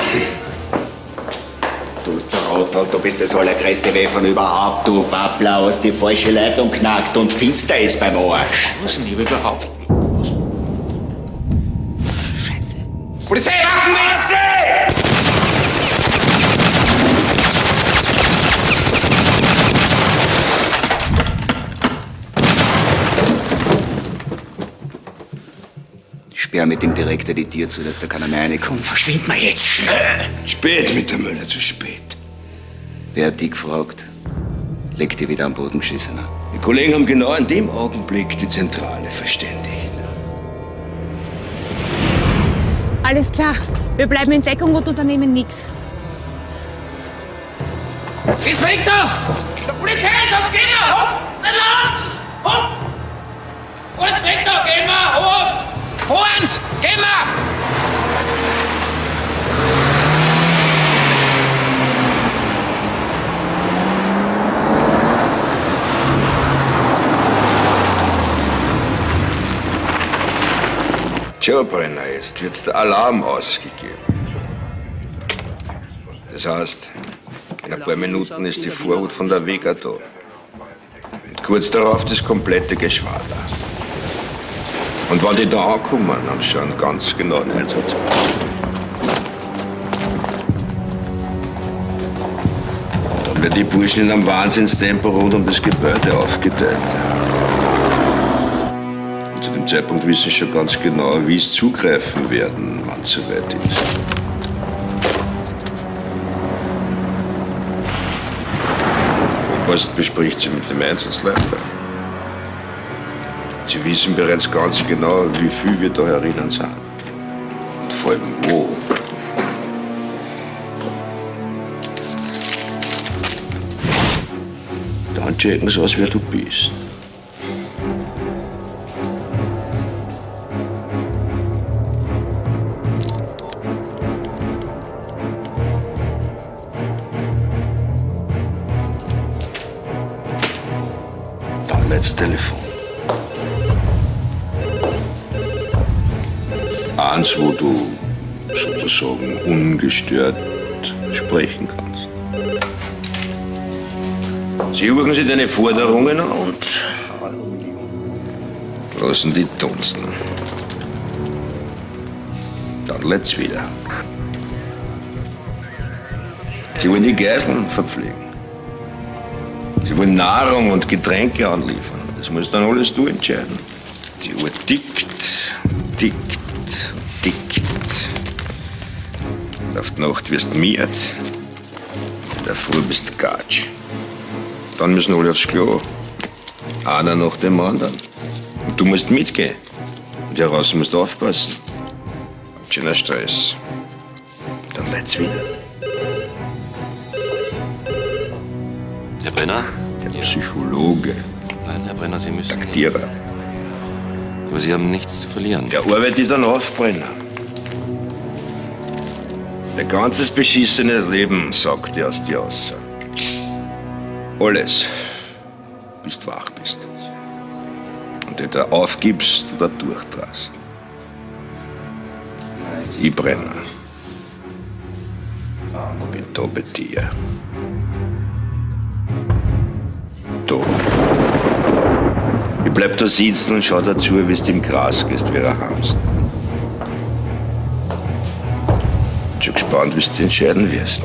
Du Trottel, du bist das allergrößte Wehfern überhaupt. Du Wappler, hast die falsche Leitung knackt und finster ist beim Arsch. Was denn überhaupt? Scheiße. Polizei, Waffenmesse! Sperr mit dem Direktor die Tür zu, dass da keiner mehr reinkommt. Verschwind mal jetzt schnell! Spät mit der Müller, zu spät. Wer hat dich gefragt? Leg dich wieder am Boden, Geschissener. Die Kollegen haben genau in dem Augenblick die Zentrale verständigt. Alles klar. Wir bleiben in Deckung und unternehmen nichts. Geht's weg da! Der Polizei, sonst gehen wir! Hopp! Nicht los! Hopp! Vor's weg da! Gehen wir! Hopp! Vor uns! Gehen wir! Tja, Brenner, jetzt wird der Alarm ausgegeben. Das heißt, in ein paar Minuten ist die Vorhut von der Vega da. Und kurz darauf das komplette Geschwader. Und wenn die da ankommen, haben sie schon einen ganz genauen Einsatz. Dann werden die Burschen in einem Wahnsinnstempo rund um das Gebäude aufgeteilt. Und zu dem Zeitpunkt wissen sie schon ganz genau, wie sie zugreifen werden, wann es soweit ist. Was bespricht sie mit dem Einsatzleiter? Sie wissen bereits ganz genau, wie viel wir da herinnen sind. Und vor allem wo. Dann checken sie aus, wer du bist. Dann das Telefon. Eins, wo du sozusagen ungestört sprechen kannst. Sie hören sich deine Forderungen an und lassen die dunsten. Dann lädt's wieder. Sie wollen die Geiseln verpflegen. Sie wollen Nahrung und Getränke anliefern. Das musst dann alles du entscheiden. Die Uhr tickt, tickt, tickt. Auf die Nacht wirst du miert. In der Früh bist du Gatsch. Dann müssen alle aufs Klo. Einer nach dem anderen. Und du musst mitgehen. Und heraus musst du aufpassen. Und schöner Stress. Dann lädt's wieder. Herr Brenner? Der Psychologe. Nein, Herr Brenner, Sie müssen... Taktierer. Aber Sie haben nichts zu verlieren. Der arbeitet dann auf, Brenner. Dein ganzes beschissenes Leben sagt dir aus dir raus. Alles, bis du wach bist. Und nicht da aufgibst oder durchtrast. Ich Brenner. Bin da bei dir. Da. Ich bleib da sitzen und schau dazu, wie du im Gras gehst, wie ein Hamster. Bin schon gespannt, wie du entscheiden wirst.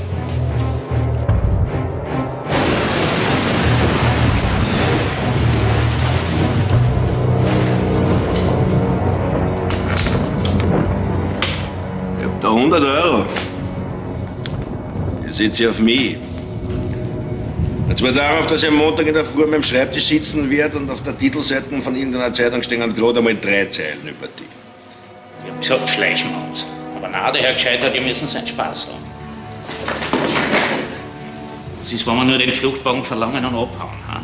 Ich hab da hundert Euro. Ihr setzt sie auf mich. Und zwar darauf, dass ich am Montag in der Früh an meinem Schreibtisch sitzen werde und auf der Titelseite von irgendeiner Zeitung stehen gerade einmal drei Zeilen über die. Ich hab gesagt, Fleischmaus. Aber na, der Herr Gescheiter, die müssen seinen Spaß haben. Das ist, wenn wir nur den Fluchtwagen verlangen und abhauen. Ha?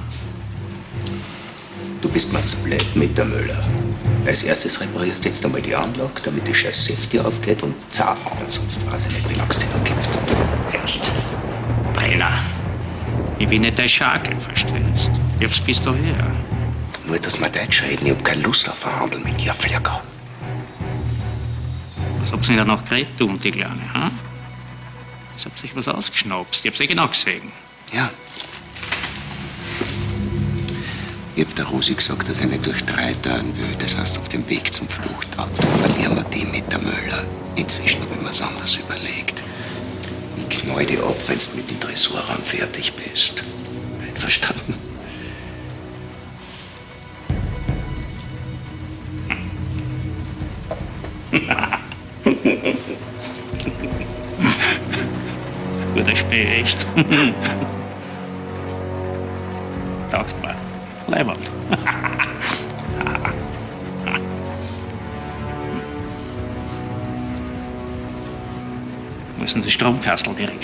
Du bist mal zu blöd mit der Müller. Als erstes reparierst du jetzt einmal die Anlage, damit die scheiß Safety aufgeht und zack, ansonsten weiß ich nicht, wie lange es die noch gibt. Jetzt, Brenner. Ich bin nicht dein Schakel, verstehst? Jetzt bist du her. Nur, dass wir Deutsch reden, ich hab keine Lust auf Verhandeln mit dir, Flirker. Was habt ihr denn da noch geredet, du und die Kleine, ha? Jetzt habt ihr euch was ausgeschnapst. Ich hab's ja genau gesehen. Ja. Ich hab der Rosi gesagt, dass ich nicht durch drei Touren will. Das heißt, auf dem Weg zum Fluchtauto verlieren wir die mit der Müller. Inzwischen hab ich mir's anders überlegt. Ich knall dich ab, wenn du mit dem Dressurraum fertig bist. Einverstanden? Guter Specht. Taugt mal. Leibwand. Wo ist denn das Stromkastel direkt?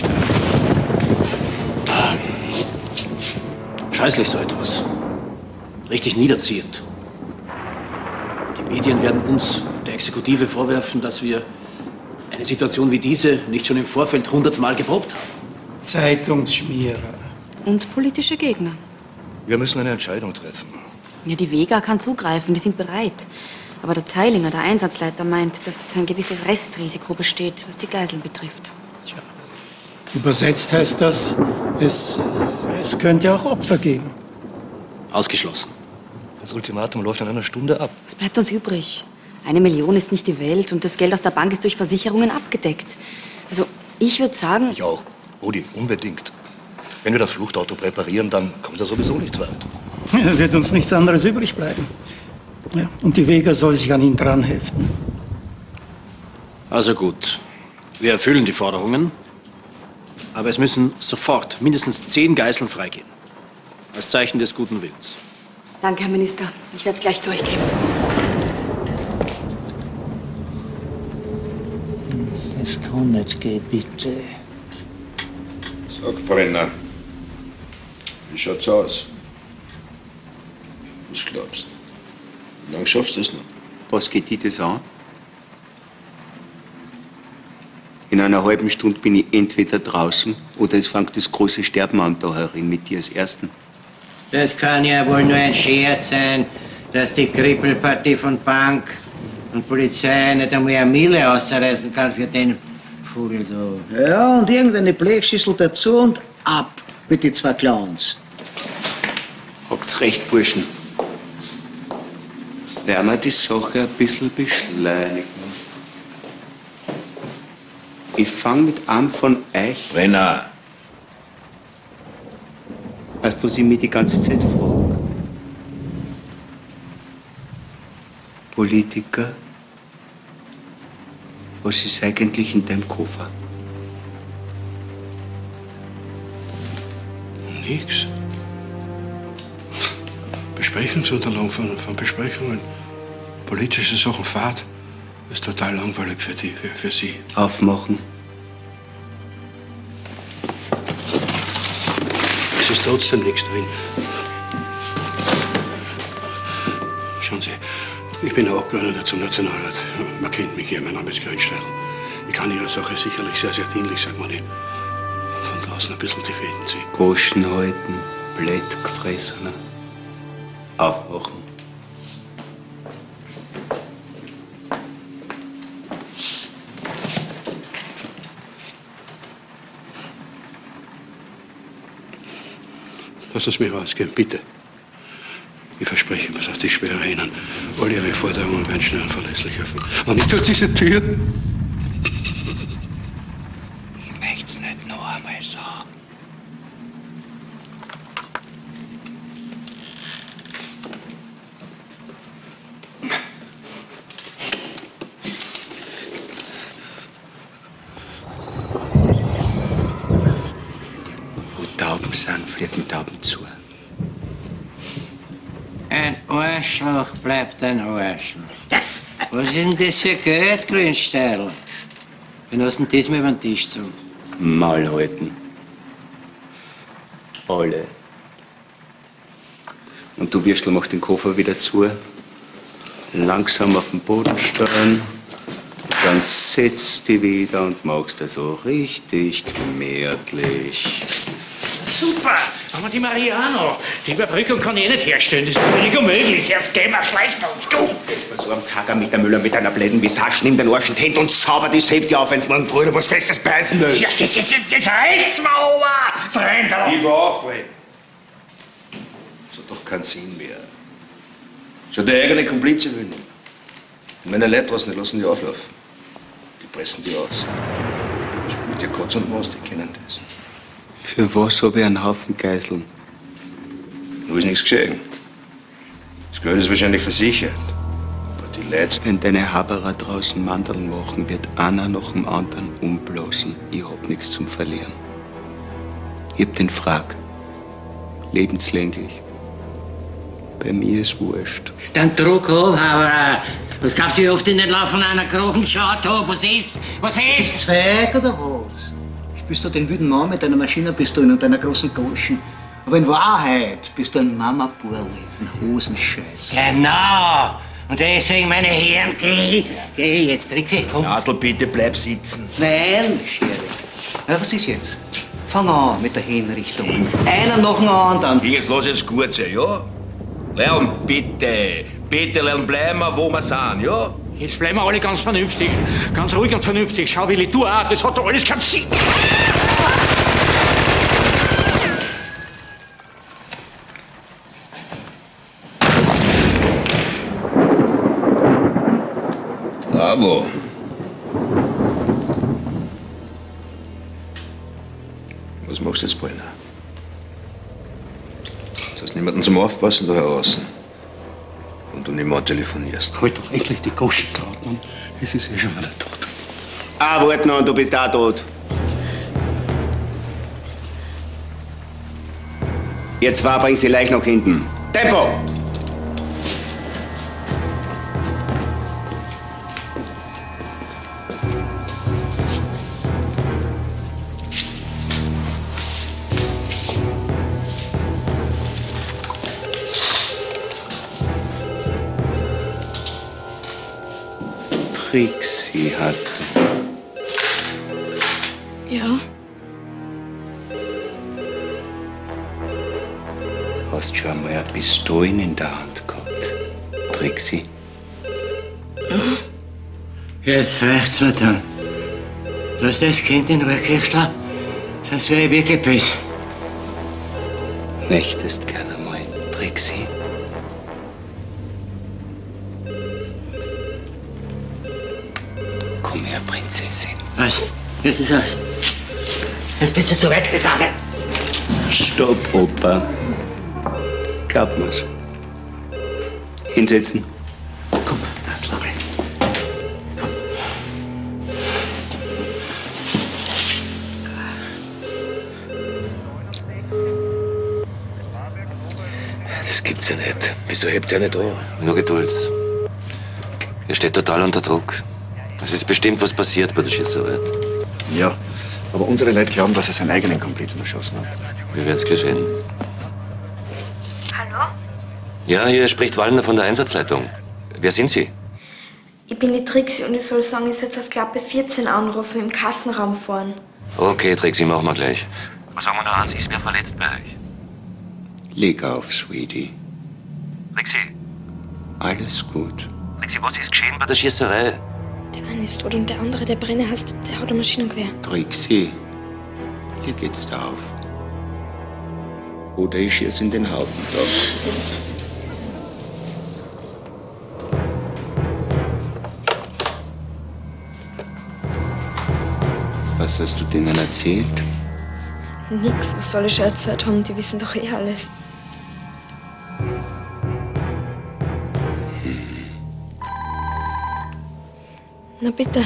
Scheißlich so etwas. Richtig niederziehend. Die Medien werden uns, der Exekutive, vorwerfen, dass wir eine Situation wie diese nicht schon im Vorfeld hundertmal geprobt haben. Zeitungsschmierer. Und politische Gegner. Wir müssen eine Entscheidung treffen. Ja, die Vega kann zugreifen, die sind bereit. Aber der Zeilinger, der Einsatzleiter, meint, dass ein gewisses Restrisiko besteht, was die Geiseln betrifft. Tja. Übersetzt heißt das, es, es könnte auch Opfer geben. Ausgeschlossen. Das Ultimatum läuft in einer Stunde ab. Was bleibt uns übrig? Eine Million ist nicht die Welt und das Geld aus der Bank ist durch Versicherungen abgedeckt. Also, ich würde sagen... Ich auch. Rudi, unbedingt. Wenn wir das Fluchtauto präparieren, dann kommt er sowieso nicht weit. Ja, wird uns nichts anderes übrig bleiben. Ja, und die Vega soll sich an ihn dran heften. Also gut. Wir erfüllen die Forderungen. Aber es müssen sofort mindestens zehn Geiseln freigehen. Als Zeichen des guten Willens. Danke, Herr Minister. Ich werde es gleich durchgeben. Das kann nicht gehen, bitte. Sag, Brenner, wie schaut's aus? Was glaubst du? Wie lange schaffst du das noch? Was geht dich das an? In einer halben Stunde bin ich entweder draußen oder es fängt das große Sterben an da herin mit dir als Ersten. Das kann ja wohl nur ein Scherz sein, dass die Krippelpartie von Bank und Polizei nicht einmal eine Mille ausreißen kann für den Vogel da. Ja, und irgendeine Blechschüssel dazu und ab mit den zwei Clowns. Habt's recht, Burschen. Werden wir die Sache ein bisschen beschleunigen. Ich fang mit einem von euch. Brenner! Weißt du, was ich mich die ganze Zeit frage? Politiker, was ist eigentlich in deinem Koffer? Nix. Besprechungsunterlagen von, von Besprechungen. Politische Sachen, Fahrt. Ist total langweilig für, die, für, für Sie. Aufmachen. Es ist trotzdem nichts drin. Schauen Sie, ich bin ein Abgeordneter zum Nationalrat. Man kennt mich hier, mein Name ist Grünsteidl. Ich kann Ihrer Sache sicherlich sehr, sehr dienlich sein, wenn ich von draußen ein bisschen die Fäden ziehe. Goschen halten, blöd gefressener. Aufmachen. Lassen Sie mich rausgehen, bitte. Ich verspreche, was auf die schwere Ihnen. All Ihre Forderungen werden schnell und verlässlich erfüllt. Und nicht durch diese Tür. Ich möcht's nicht noch einmal sagen. Wo Tauben sind, fliegen Tauben zu. Ein Arschloch bleibt ein Arschloch. Was ist denn das für Geld, Grünsteidl? Wen hast du denn das mal über den Tisch gezogen? Maul halten. Alle. Und du, Würstel, mach den Koffer wieder zu. Langsam auf den Boden stellen. Dann setzt dich wieder und machst das so richtig gemütlich. Super! Aber die Mariano, die Überbrückung kann ich nicht herstellen. Das ist völlig unmöglich. Erst gehen wir schleichen und du! Jetzt mal so am Zager mit der Müller mit deiner bläden Visage, nimm den Arsch in die Hände und zauber die Safety auf, wenn's morgen früh was Festes beißen willst. Ja, jetzt, jetzt, jetzt reicht's mir aber, Freunde! Lieber aufbrechen. Das hat doch keinen Sinn mehr. Schon der eigene Komplize will nicht. Und wenn er lebt was nicht, lassen die auflaufen. Die pressen die aus. Spielt mit dir Katz und Maus, die kennen das. Für was hab ich einen Haufen Geiseln? Nur ist nichts geschehen. Das Geld ist wahrscheinlich versichert. Aber die Leute... Wenn deine Haberer draußen Mandeln machen, wird einer nach dem anderen umblasen. Ich hab nichts zum Verlieren. Ich hab den Frag. Lebenslänglich. Bei mir ist wurscht. Dann Druck ab, Haberer. Was glaubst du, wie oft ich nicht laufen an einer Krochen geschaut hab? Was ist? Was ist? Bist du Zweig oder was? Bist du den wüden Mann mit deiner Maschinenpistole und deiner großen Goschen? Aber in Wahrheit bist du ein Mama-Burli, ein Hosenscheiß. Genau. Und deswegen, meine Herren, geh, geh jetzt, Trixi, komm. Asel, bitte bleib sitzen. Nein, Schere. Ja, was ist jetzt? Fang an mit der Hinrichtung. Einer nach dem anderen. Jetzt lass es gut sein, ja? Leon, bitte. Bitte, Leon, bleiben wir, wo wir sind, ja? Jetzt bleiben wir alle ganz vernünftig. Ganz ruhig und vernünftig. Schau, Willi, du auch. Das hat doch alles keinen Sinn. Bravo. Was machst du jetzt, Brenner? Du hast niemanden zum Aufpassen da draußen. Und du nicht mehr telefonierst. Halt doch endlich die Goschen drauf, Mann. Es ist eh schon wieder tot. Ah, warte noch, du bist auch tot. Ihr zwei bringt sie leicht nach hinten. Tempo! Trixie hast du. Ja. Hast schon einmal eine Pistole in der Hand gehabt, Trixie? Mhm. Jetzt reicht's mir dann. Lass das Kind in Ruhe, Christl, sonst wär ich wirklich böse. Möchtest gern einmal, Trixie? Komm her, Prinzessin. Was? Jetzt ist was. Jetzt bist du zurückgegangen. Stopp, Opa. Glaub mir's. Hinsetzen. Komm, Flori. Komm. Das gibt's ja nicht. Wieso hebt er nicht an? Nur Geduld. Er steht total unter Druck. Es ist bestimmt was passiert bei der Schießerei. Ja, aber unsere Leute glauben, dass er seinen eigenen Komplizen erschossen hat. Wir werden's gleich sehen. Hallo? Ja, hier spricht Wallner von der Einsatzleitung. Wer sind Sie? Ich bin die Trixie und ich soll sagen, ich soll jetzt auf Klappe vierzehn anrufen, im Kassenraum fahren. Okay, Trixie, machen wir gleich. Aber sagen wir nur eins, ist wer verletzt bei euch? Leg auf, Sweetie. Trixie, Alles gut. Trixie, was ist geschehen bei der Schießerei? Der eine ist tot und der andere, der Brenner heißt, der hat ein Maschinengewehr. Trixie, leg jetzt auf. Oder ich schieß in den Haufen da. Was hast du denen erzählt? Nix, was soll ich schon erzählt haben? Die wissen doch eh alles. Na bitte.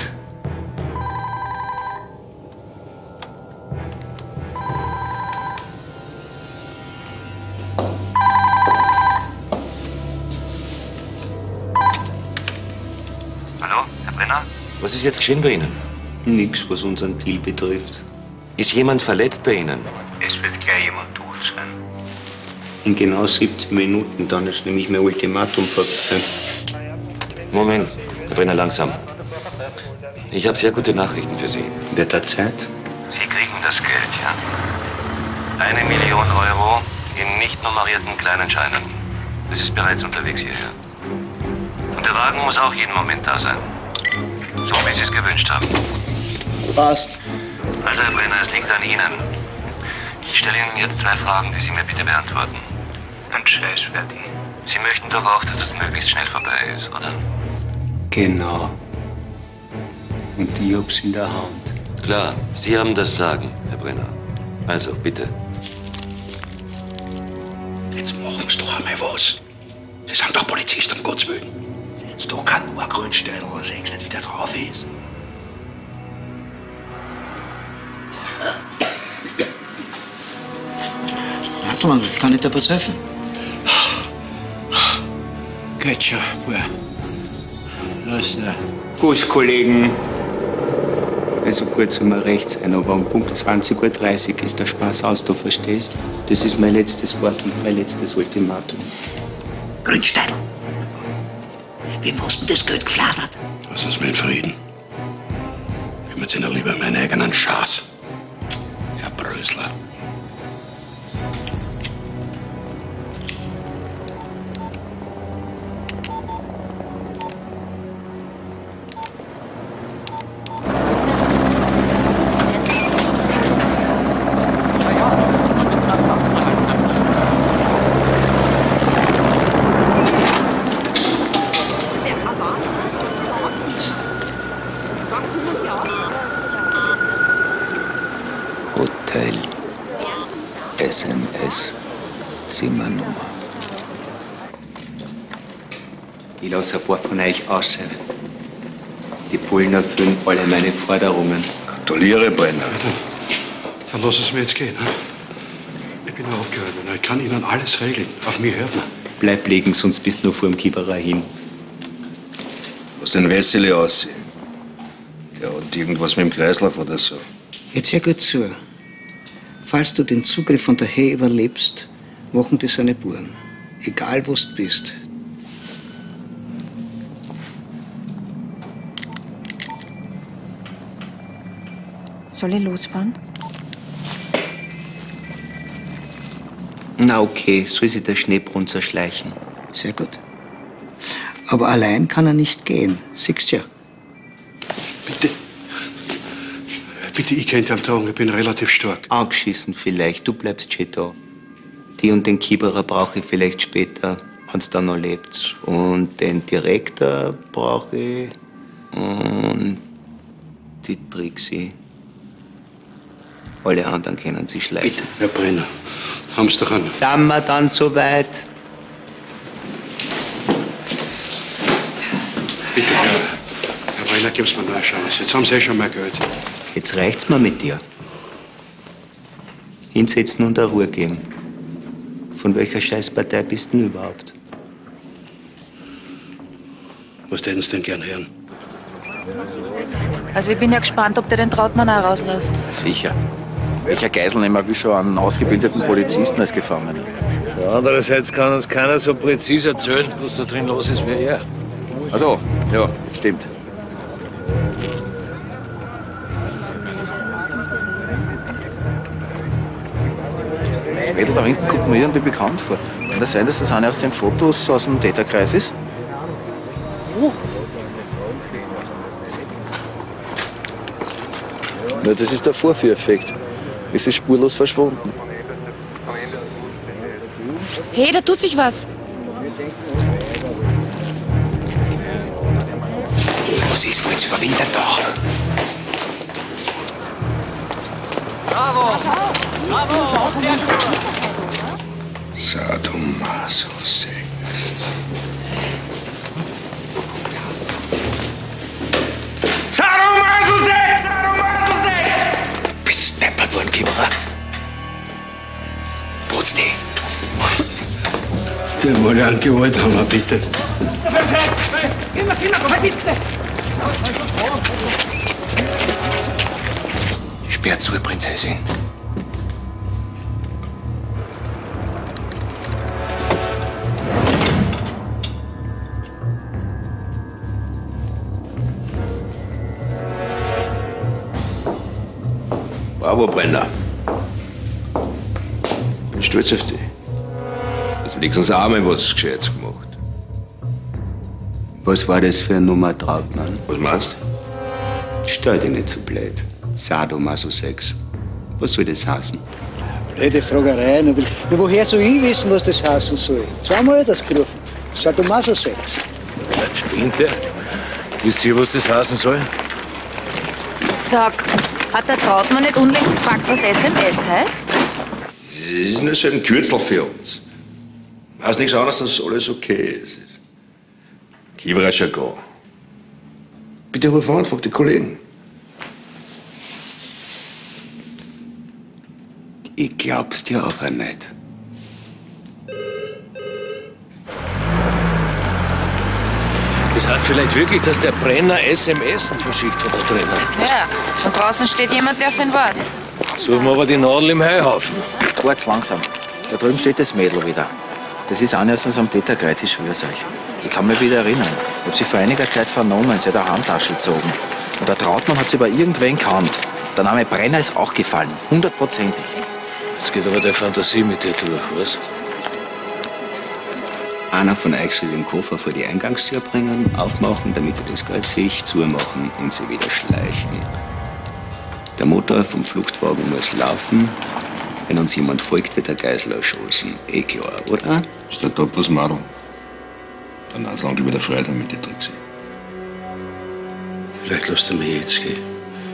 Hallo, Herr Brenner? Was ist jetzt geschehen bei Ihnen? Nix, was unseren Deal betrifft. Ist jemand verletzt bei Ihnen? Es wird gleich jemand tot sein. In genau siebzehn Minuten, dann ist nämlich mein Ultimatum vorbei. Moment, Herr Brenner, langsam. Ich habe sehr gute Nachrichten für Sie. Wird da Zeit? Sie kriegen das Geld, ja? Eine Million Euro in nicht nummerierten kleinen Scheinen. Das ist bereits unterwegs hierher. Und der Wagen muss auch jeden Moment da sein. So, wie Sie es gewünscht haben. Passt. Also, Herr Brenner, es liegt an Ihnen. Ich stelle Ihnen jetzt zwei Fragen, die Sie mir bitte beantworten. Ein Scheiß fertig. Sie möchten doch auch, dass das möglichst schnell vorbei ist, oder? Genau. Und ich hab's in der Hand. Klar, Sie haben das Sagen, Herr Brenner. Also, bitte. Jetzt machen Sie doch einmal was. Sie sind doch Polizist, um Gottes Willen. Sehen Sie doch kein nur Grünstelle, oder sehen Sie nicht, wie der drauf ist. Hartmann, kann ich dir was helfen? Geht schon, Bub. Los, ne? Gut, Kollegen. Also gut, soll man recht sein, aber um Punkt zwanzig Uhr dreißig ist der Spaß aus, du verstehst? Das ist mein letztes Wort und mein letztes Ultimatum. Grünsteidl, wie hast du das Geld geflattert? Lass uns mal in Frieden. Kümmert sich noch lieber um meinen eigenen Schatz. Herr Brösler. Hotel S M S Zimmernummer. Ich lasse ein paar von euch aus. Die Bullen erfüllen alle meine Forderungen. Gratuliere, Brenner. Dann lass es mir jetzt gehen. Ne? Ich bin ein Abgeordneter. Ich kann Ihnen alles regeln. Auf mich hört man. Bleib liegen, sonst bist du nur vor dem Kieberer hin. Was den Wesseli aussieht. Der hat irgendwas mit dem Kreislauf oder so. Jetzt hör gut zu. Falls du den Zugriff von der Hey überlebst, machen die seine Buren. Egal, wo du bist. Soll ich losfahren? Na okay, soll sich der Schneebrunzer schleichen. Sehr gut. Aber allein kann er nicht gehen. Siehst ja. Bitte. Bitte, ich kann ihn am Tag, ich bin relativ stark. Angeschissen vielleicht, du bleibst schon da. Die und den Kieberer brauche ich vielleicht später, wenn's dann noch lebt. Und den Direktor brauche ich. Und die Trixie. Alle anderen kennen sich schleichen. Bitte, Herr Brenner, haben Sie doch an. Sind wir dann soweit? Bitte, Herr, Herr Brenner, geben Sie mir noch eine Chance. Jetzt haben Sie eh schon mehr Geld. Jetzt reicht's mir mit dir. Hinsetzen und eine Ruhe geben. Von welcher Scheißpartei bist du denn überhaupt? Was täten Sie denn gern hören? Also ich bin ja gespannt, ob der den Trautmann auch rauslässt. Sicher. Welcher Geiselnehmer will schon einen ausgebildeten Polizisten als Gefangenen? Ja, andererseits kann uns keiner so präzise erzählen, was da drin los ist, wie er. Ach so, ja, stimmt. Das Mädel da hinten kommt mir irgendwie bekannt vor. Kann das sein, dass das eine aus den Fotos aus dem Täterkreis ist? Ja, das ist der Vorführeffekt. Es ist spurlos verschwunden. Hey, da tut sich was. Was ist, wo jetzt überwintert doch? Bravo! Bravo! Sehr gut! Sadomaso Sex. Sadomaso Sex! Sadomaso Sex! Bist deppert worden, Kieberer. Putz dich. Der wolle angewollt haben, wir bitte. Kinder, Kinder, vergiss das! Sperr zu, Prinzessin. Bravo, Brenner. Ich bin stolz auf dich. Du hast wenigstens einmal was Gescheites gemacht. Was war das für eine Nummer, Trautmann? Was meinst du? Stell dich nicht so blöd. Sadomaso-Sex. Was soll das heißen? Blöde Fragerei. Na, woher soll ich wissen, was das heißen soll? Zweimal hat er das gerufen. Sadomaso-Sex. Spinnt der? Wisst ihr, was das heißen soll? Sag, hat der Trautmann nicht unlängst gefragt, was S M S heißt? Das ist nur so ein Kürzel für uns. Heißt nichts anderes, dass alles okay ist. Kieberer Jargon. Bitte ruf an, frag die Kollegen. Ich glaub's dir aber nicht. Das heißt vielleicht wirklich, dass der Brenner S M S verschickt von da drinnen. Ja, und draußen steht jemand, der auf ihn wartet. Suchen wir aber die Nadel im Heuhaufen. Wart's langsam. Da drüben steht das Mädel wieder. Das ist eine aus unserem Täterkreis, ich schwör's euch. Ich kann mich wieder erinnern. Ich hab sie vor einiger Zeit vernommen, sie hat eine Handtasche gezogen. Und der Trautmann hat sie bei irgendwen gekannt. Der Name Brenner ist auch gefallen, hundertprozentig. Jetzt geht aber der Fantasie mit dir durch, was? Einer von euch soll den Koffer vor die Eingangstür bringen, aufmachen, damit er das Geld sich zumachen und sie wieder schleichen. Der Motor vom Fluchtwagen muss laufen. Wenn uns jemand folgt, wird der Geisel erschossen. Eh klar, oder? Ist der Top was Madel? Dann hast du lange wieder Freude mit der Trixie. Vielleicht lässt du mich jetzt gehen.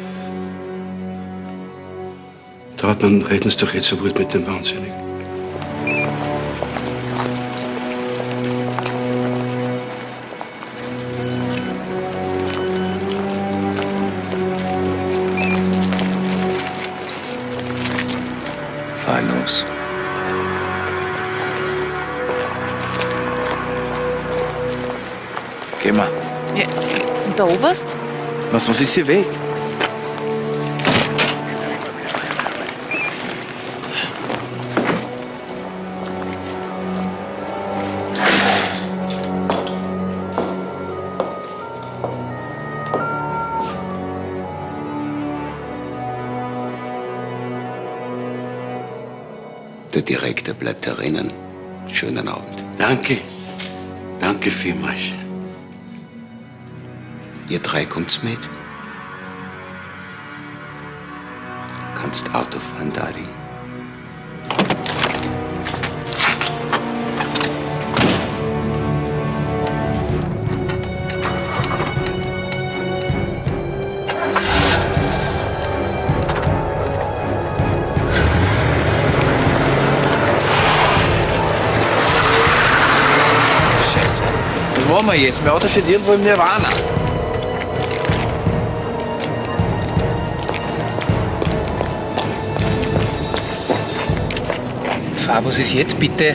Trautmann, reden Sie doch jetzt so gut mit dem Wahnsinnigen. Fahr los. Und der Oberst? Na, sonst ist sie weg. Der Direktor bleibt herinnen. Schönen Abend. Danke. Danke vielmals. Ihr drei kommt's mit. Kannst Auto fahren, Darling. Scheiße. Was machen wir jetzt? Mein Auto steht irgendwo im Nirvana. Fahr, was ist jetzt bitte?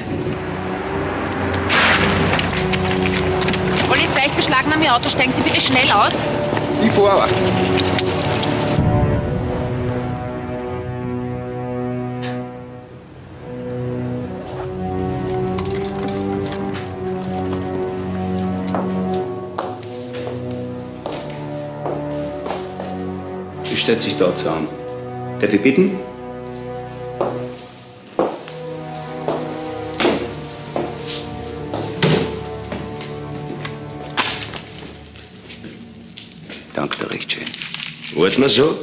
Polizei, ich beschlagnahme Ihr Auto. Steigen Sie bitte schnell aus. Ich fahr aber. Wie stellt sich dort an? Darf ich bitten? Danke dir recht schön. Wart mal so.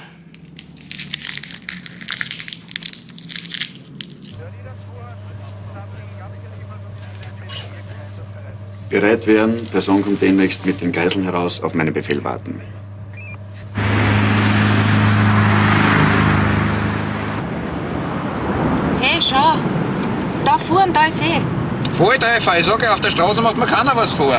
Bereit werden, Person kommt demnächst mit den Geiseln heraus, auf meinen Befehl warten. Hey, schau. Da vorn, da ist eh. Volltreffer, ich sage, auf der Straße macht mir keiner was vor.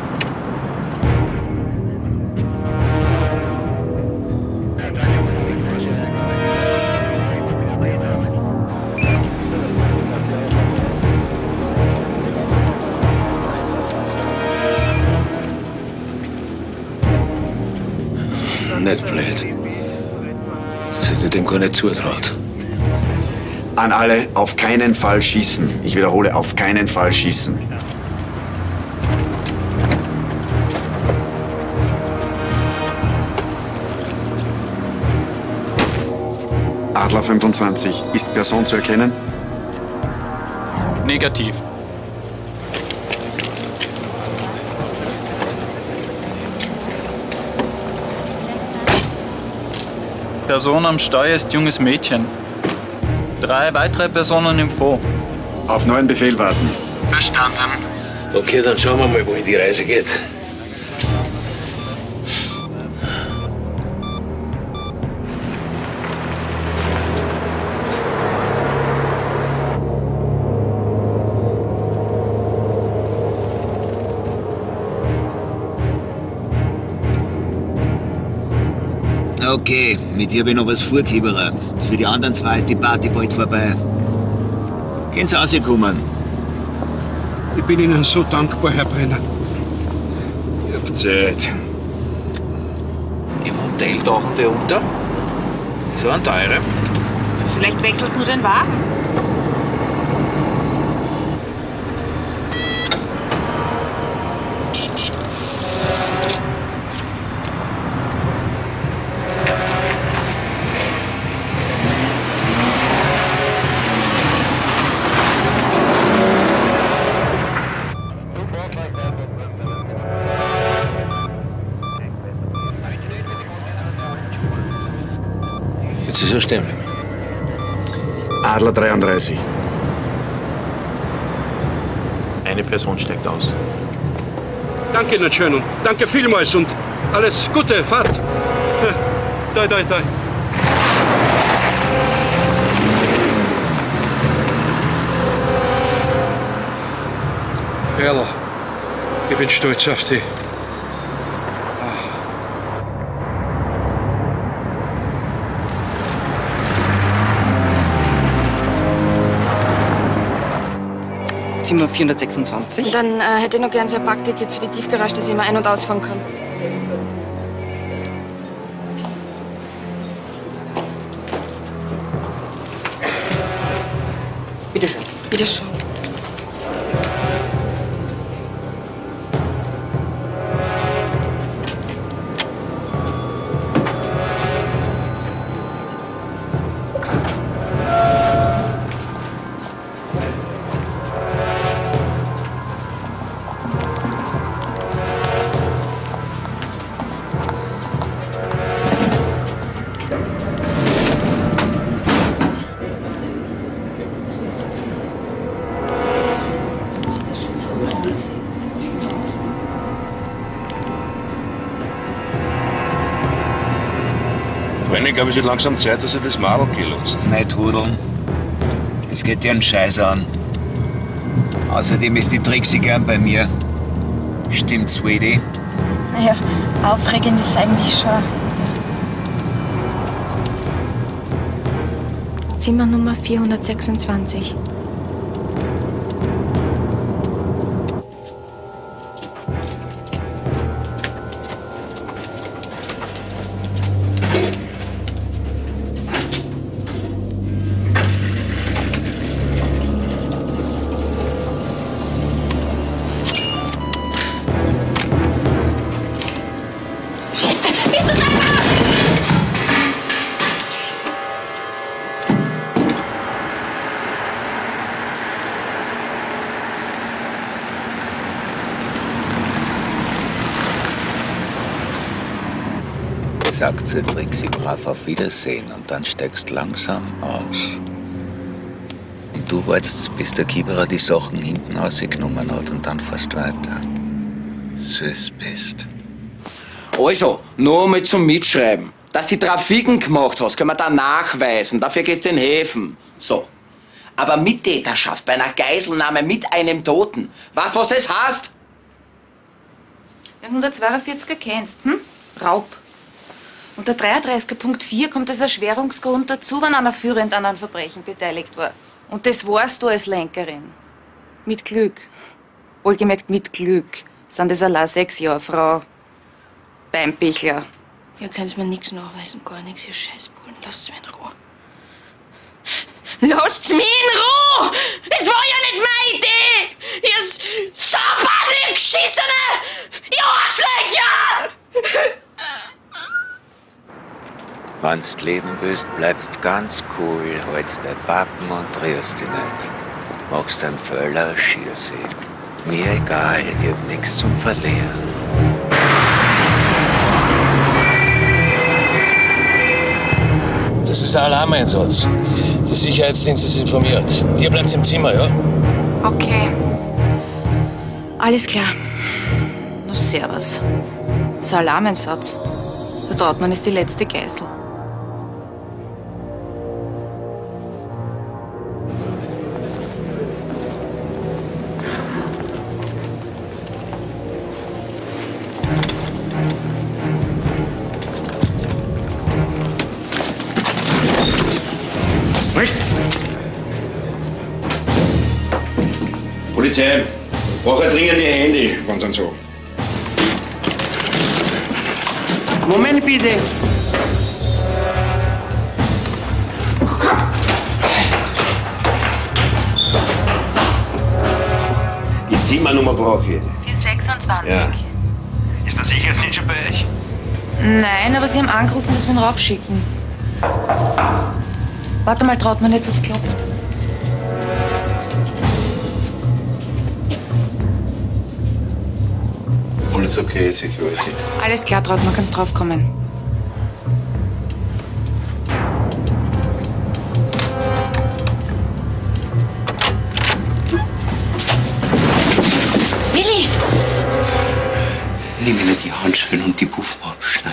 Nicht blöd. Das hätte dem gar nicht zutraut. An alle, auf keinen Fall schießen. Ich wiederhole, auf keinen Fall schießen. Adler fünfundzwanzig, ist Person zu erkennen? Negativ. Person am Steuer ist junges Mädchen. Drei weitere Personen im Fond. Auf neuen Befehl warten. Verstanden. Okay, dann schauen wir mal, wohin die Reise geht. Okay, mit dir bin ich noch was vorgeheberer. Für die anderen zwei ist die Party bald vorbei. Können Sie rauskommen? Ich bin Ihnen so dankbar, Herr Brenner. Ich hab Zeit. Im Hotel tauchen die unter? So ein teure. Vielleicht wechselst du den Wagen. Jetzt ist er stehen. Adler dreiunddreißig. Eine Person steigt aus. Danke Ihnen schön und danke vielmals und alles Gute, Fahrt. Dai, dai, dai. Perla, ich bin stolz auf dich. Zimmer vierhundertsechsundzwanzig. Und dann äh, hätte ich noch gern so ein Parkticket für die Tiefgarage, dass ich immer ein- und ausfahren kann. Ja, schon. Ich glaube, es wird langsam Zeit, dass er das Madel gehen lässt. Nicht hudeln. Es geht dir einen Scheiß an. Außerdem ist die Trixie gern bei mir. Stimmt's, Sweetie? Naja, aufregend ist eigentlich schon. Zimmer Nummer vierhundertsechsundzwanzig. Sagt sie Trixie brav auf Wiedersehen und dann steigst langsam aus. Und du wartest, bis der Kieberer die Sachen hinten rausgenommen hat und dann fährst weiter. Süß bist. Also, nur einmal zum Mitschreiben. Dass du Trafiken gemacht hast, können wir dann nachweisen. Dafür gehst du in Häfen. So. Aber Mittäterschaft bei einer Geiselnahme mit einem Toten. Weißt du, was das heißt? Den hundertzweiundvierziger kennst, hm? Raub. Unter dreiunddreißiger Punkt vier kommt als Erschwerungsgrund dazu, wenn einer führend an einem Verbrechen beteiligt war. Und das warst du als Lenkerin. Mit Glück. Wohlgemerkt mit Glück. Sind das allein sechs Jahre, Frau Beinbichler. Ihr könnt mir nichts nachweisen, gar nichts, ihr Scheißbullen. Lasst's mich in Ruhe. Lasst's mich in Ruhe! Es war ja nicht meine Idee! Ihr sauberlich Geschissene! Ihr Arschlöcher! Wenn's leben willst, bleibst ganz cool, hältst dein Pappen und drehst dich nicht. Machst einen Völler Schiersee. Mir egal, ich hab nichts zum Verlieren. Das ist ein Alarmeinsatz. Die Sicherheitsdienste ist informiert. Und ihr bleibt im Zimmer, ja? Okay. Alles klar. Na, servus. Das ist ein Alarmeinsatz. Der Trautmann ist die letzte Geisel. Polizei, brauche dringend Ihr Handy, wenn Sie so. Moment bitte. Die Zimmernummer brauche ich. vierhundertsechsundzwanzig. Ja. Ist der Sicherheitsdienst schon bei euch? Nein, aber Sie haben angerufen, dass wir ihn raufschicken. Warte mal, traut man nicht, hat's geklopft. Alles okay, Security. Alles klar, Trautmann, kannst draufkommen. Willi! Nimm mir die Handschuhe und die Puffen ab, schnell.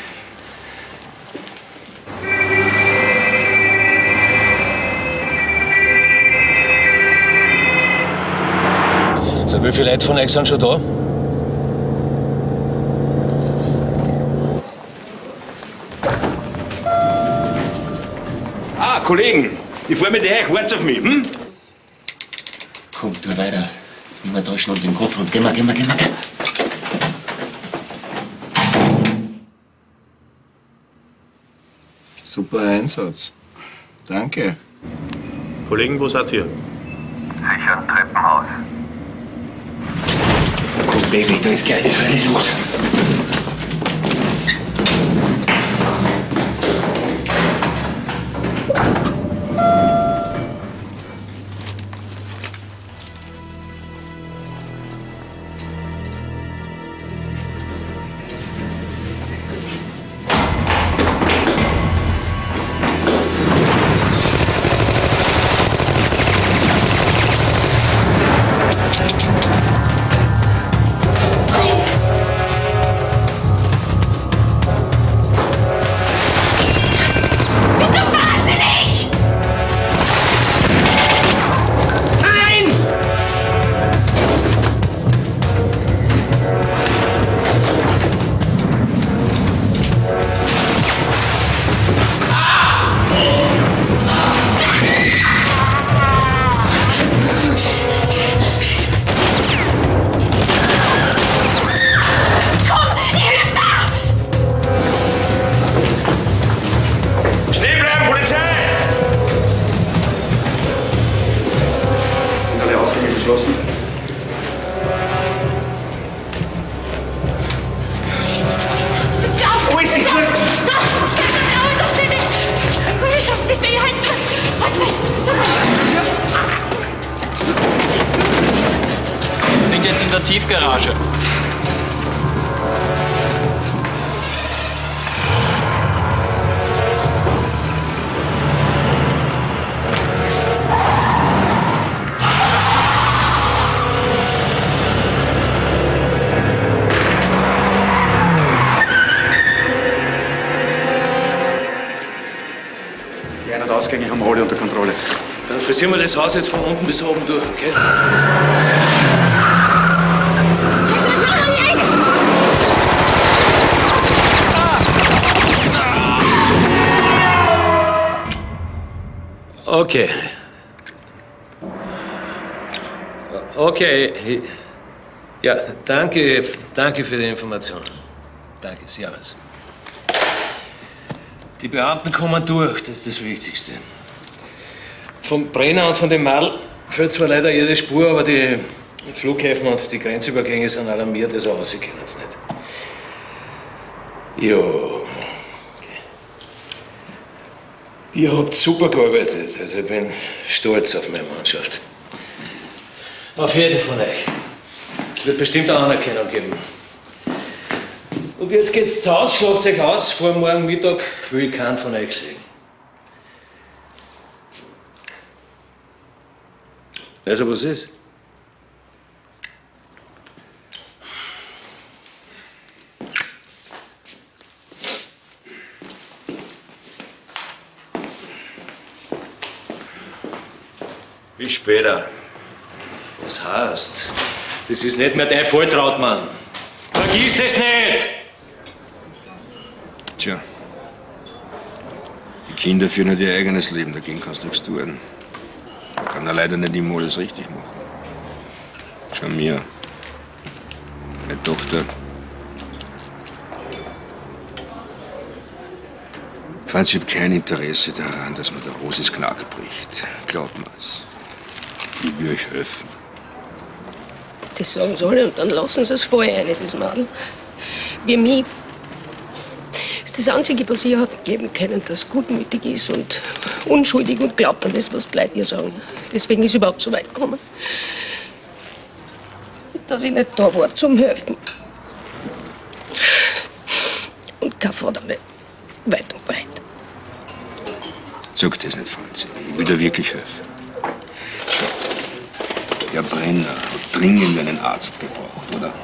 So, wie viele Leute von euch sind schon da? Ah, Kollegen, ich fahr mit euch, wart's auf mich, hm? Komm, tu weiter. Nimm mal Taschen und den Koffer und geh mal, geh mal, geh mal, geh. Super Einsatz. Danke. Kollegen, wo seid ihr? Baby, da ist gleich die Hölle los. geschlossen. Wo ist die Tür? Da! Steht da draußen, da steht nichts! Komm, wir schaffen das, wir halten durch! Halt mich! Wir sind jetzt in der Tiefgarage. Die Ein- und Ausgänge haben wir alle unter Kontrolle. Dann frisieren wir das Haus jetzt von unten bis oben durch, okay? Okay. Okay. Ja, danke, danke für die Information. Danke, Servus. Die Beamten kommen durch, das ist das Wichtigste. Vom Brenner und von dem Madl fehlt zwar leider jede Spur, aber die Flughäfen und die Grenzübergänge sind alarmiert, also aus, sie kennen es nicht. Jo. Ihr habt super gearbeitet, also ich bin stolz auf meine Mannschaft. Auf jeden von euch. Es wird bestimmt eine Anerkennung geben. Und jetzt geht's zu Hause, schlaft euch aus, vor morgen Mittag will ich keinen von euch sehen. Also was ist? Bis später. Was heißt? Das ist nicht mehr dein Fall, Trautmann. Vergiss das nicht! Tja. Die Kinder führen halt ihr eigenes Leben, dagegen kannst du nichts tun. Man kann ja leider nicht immer alles richtig machen. Schau mir. Meine Tochter. Franz, ich habe kein Interesse daran, dass man der Rosis Knack bricht. Glaubt mir's. Ich will euch helfen. Das sagen sie alle und dann lassen sie es vorher rein, das Madel. Wie mich. Das ist das Einzige, was ich habe geben können, das gutmütig ist und unschuldig und glaubt an das, was die Leute ihr sagen. Deswegen ist es überhaupt so weit gekommen. Dass ich nicht da war zum Helfen. Und kein Vater mehr. Weit und breit. Sag das nicht, Franzi. Ich will dir wirklich helfen. Schau. Der Brenner hat dringend einen Arzt gebraucht, oder?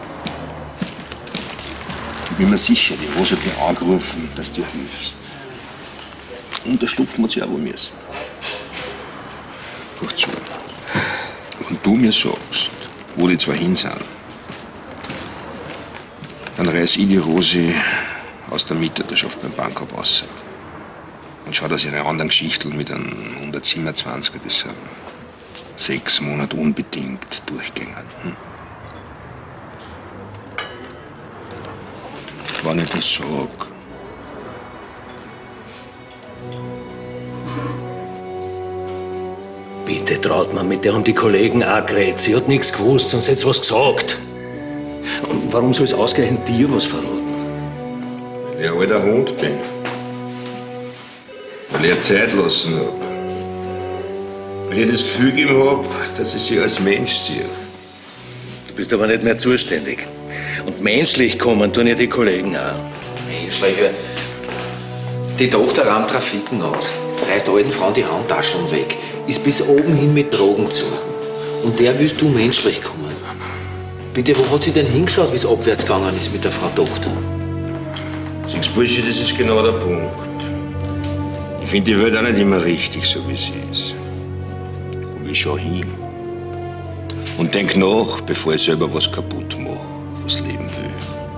Ich bin mir sicher, die Rose hat mir angerufen, dass du dir hilfst. Und der Schlupfen hat sie auch wohl müssen. Hör zu. Wenn du mir sagst, wo die zwei hin sind, dann reiß ich die Rose aus der Mitarbeiterschaft beim Bankhof raus. Und schau, dass ihre anderen Geschichten mit einem hundertsiebenundzwanziger, das sind sechs Monate unbedingt durchgängen. Hm? Wenn ich das sag. Bitte, Trautmann, mit der haben die Kollegen auch geredet. Sie hat nichts gewusst, sonst hätte sie was gesagt. warum soll es ausgerechnet dir was verraten? Weil ich ein alter Hund bin. Weil ich eine Zeit lassen hab. Weil ich das Gefühl gegeben hab, dass ich sie als Mensch sehe. Du bist aber nicht mehr zuständig. Und menschlich kommen tun ja die Kollegen auch. Menschliche. Die Tochter rammt Trafiken aus, reißt alten Frauen die Handtaschen weg, ist bis oben hin mit Drogen zu. Und der willst du menschlich kommen. Bitte, wo hat sie denn hingeschaut, wie es abwärts gegangen ist mit der Frau Tochter? Siehst du, Bursche, das ist genau der Punkt. Ich finde die Welt auch nicht immer richtig, so wie sie ist. Aber ich schau hin. Und denk nach, bevor ich selber was kaputt mache, was leben will.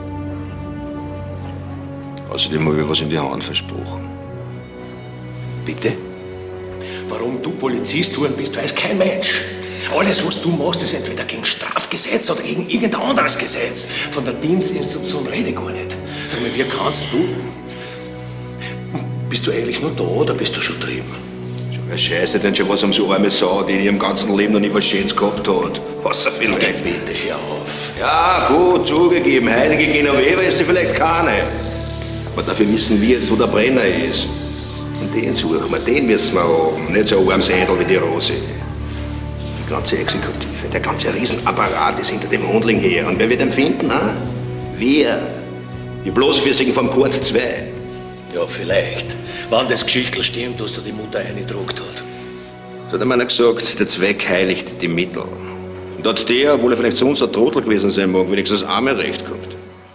Außerdem habe ich was in die Hand versprochen. Bitte? Warum du Polizist geworden bist, weiß kein Mensch. Alles, was du machst, ist entweder gegen Strafgesetz oder gegen irgendein anderes Gesetz. Von der Dienstinstruktion rede ich gar nicht. Sag mir, wie kannst du? Bist du eigentlich nur da oder bist du schon drüben? Schon wer scheiße denn schon was um so arme Sau, die in ihrem ganzen Leben noch nie was Schönes gehabt hat. Außer vielleicht. Bitte, hör auf. Ja, gut, zugegeben. Heilige Genoveva ist sie vielleicht keine. Aber dafür wissen wir jetzt, wo der Brenner ist. Und den suchen wir, den müssen wir haben. Nicht so ein armes Händel wie die Rose. Die ganze Exekutive, der ganze Riesenapparat ist hinter dem Hundling her. Und wer wird ihn finden, ha? Wir. Die Bloßfürstigen vom Port zwei. Ja, vielleicht. Wann das Geschichtel stimmt, was da die Mutter eingedruckt hat. So hat er mir gesagt, der Zweck heiligt die Mittel. Und hat der, obwohl er vielleicht sonst ein Trottel gewesen sein mag, wenigstens einmal recht gehabt.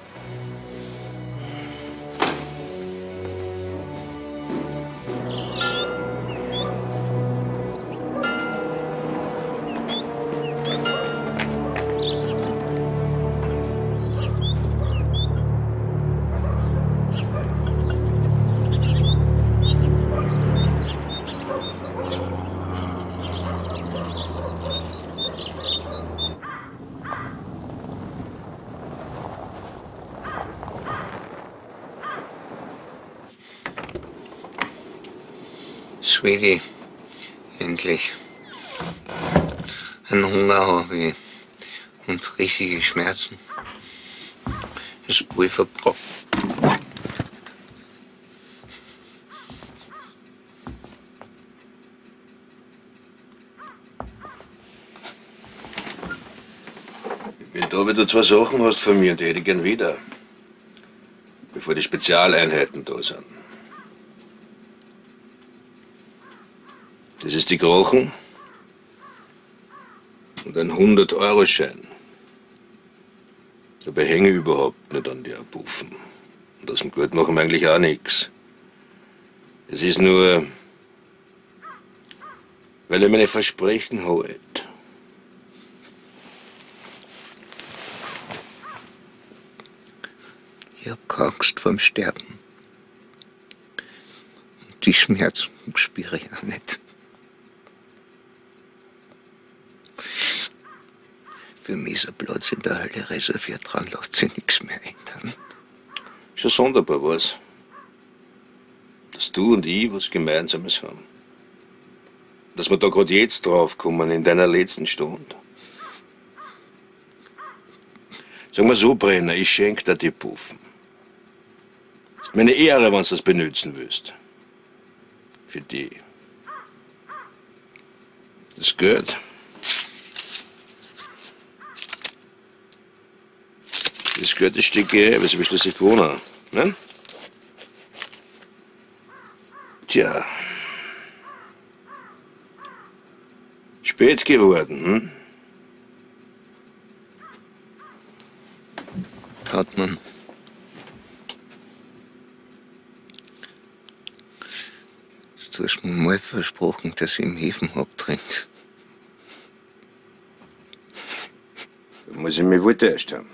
Sweetie, endlich. Einen Hunger habe ich und riesige Schmerzen. Das Pulver braucht. Ich bin da, weil du zwei Sachen hast von mir und die hätte ich gern wieder. Bevor die Spezialeinheiten da sind. Das ist die Krochen und ein hundert-Euro-Schein. Dabei hänge ich überhaupt nicht an die Puffen. Und aus dem Geld machen wir eigentlich auch nichts. Es ist nur, weil ich meine Versprechen halte. Ich hab keine Angst vorm Sterben. Und die Schmerzen spüre ich auch nicht. Für mich ist ein Platz in der Hölle reserviert, dran lässt sich nichts mehr ändern. Schon sonderbar was. Dass du und ich was Gemeinsames haben. Dass wir da gerade jetzt draufkommen, in deiner letzten Stunde. Sag mal so, Brenner, ich schenk dir die Puffen. Ist meine Ehre, wenn du das benutzen willst. Für die. Das Geld. Das Geld, das stecke ich ein, weil sie schließlich gewonnen. Ne? Tja. Spät geworden, hm? Hartmann. Du hast mir mal versprochen, dass ich im Häfen abtrinkt. Da muss ich mich wohl täuscht haben.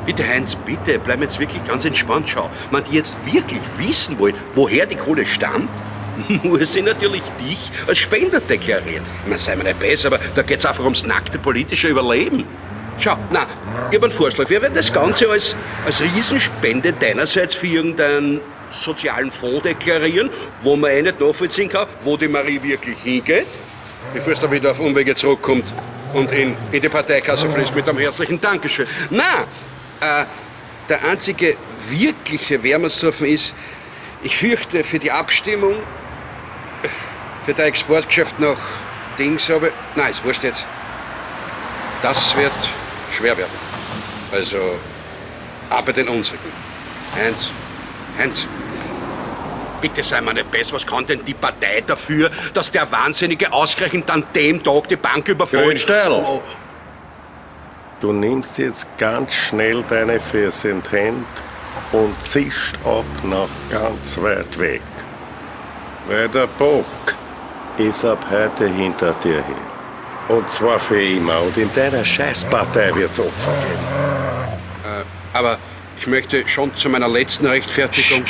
Bitte, Heinz, bitte, bleiben jetzt wirklich ganz entspannt. Schau, wenn die jetzt wirklich wissen wollen, woher die Kohle stammt, muss sie natürlich dich als Spender deklarieren. Ich meine, sei mir nicht besser, aber da geht's einfach ums nackte politische Überleben. Schau, na, ich habe einen Vorschlag. Wir werden das Ganze als, als Riesenspende deinerseits für irgendeinen sozialen Fonds deklarieren, wo man eh nicht nachvollziehen kann, wo die Marie wirklich hingeht, bevor es dann wieder auf Umwege zurückkommt und in, in die Parteikasse fließt mit einem herzlichen Dankeschön. Na, äh, der einzige wirkliche Wärmershofen ist, ich fürchte, für die Abstimmung, für das Exportgeschäft nach Dings habe, nein, ist wurscht jetzt. Das wird schwer werden. Also, auch bei den unsrigen. Heinz, Heinz, bitte sei mir nicht besser, was kann denn die Partei dafür, dass der Wahnsinnige ausgerechnet an dem Tag die Bank überfällt? Grünsteil, du nimmst jetzt ganz schnell deine Füße in die Hände und ziehst ab nach ganz weit weg. Weil der Bock ist ab heute hinter dir her. Und zwar für immer. Und in deiner Scheißpartei wird's Opfer geben. Äh, aber ich möchte schon zu meiner letzten Rechtfertigung...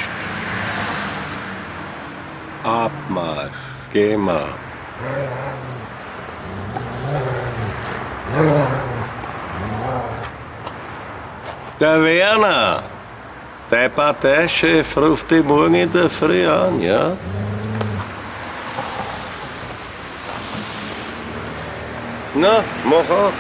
Abmarsch. Geh mal. Der Werner, dein Parteichef, ruft dich morgen in der Früh an, ja? Na, mach auf.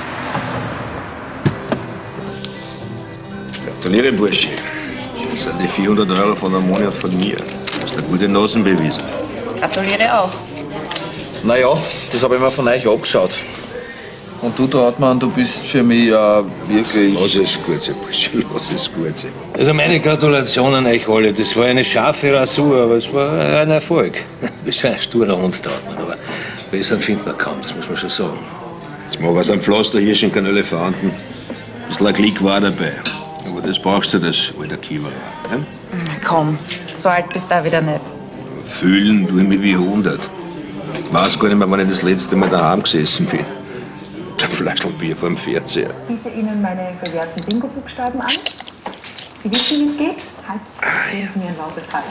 Gratuliere, Bursche. Das sind die vierhundert Euro von einem Monat von mir. Du hast eine gute Nosen bewiesen. Gratuliere auch. Naja, das habe ich mir von euch abgeschaut. Und du, Trautmann, du bist für mich ja wirklich... Lass es gut sein, Bursche, lass es gut sein. Also meine Gratulation an euch alle. Das war eine scharfe Rasur, aber es war ein Erfolg. Du bist ein sturer Hund, Trautmann, aber besseren findet man kaum, das muss man schon sagen. Das mag aus einem Pflasterhirsch und kein Elefanten. Ein bisschen ein Klick war dabei. Aber das brauchst du, das alter Kiewer. Ne? Na komm, so alt bist du auch wieder nicht. Fühlen tue ich mich wie hundert. Ich weiß gar nicht mehr, wann ich das letzte Mal daheim gesessen bin. Ein Flaschel Bier vor dem Fernseher. Ich biete Ihnen meine bewährten Bingo-Buchstaben an. Sie wissen, wie es geht? Halt, sehen Sie mir ein lautes Halt.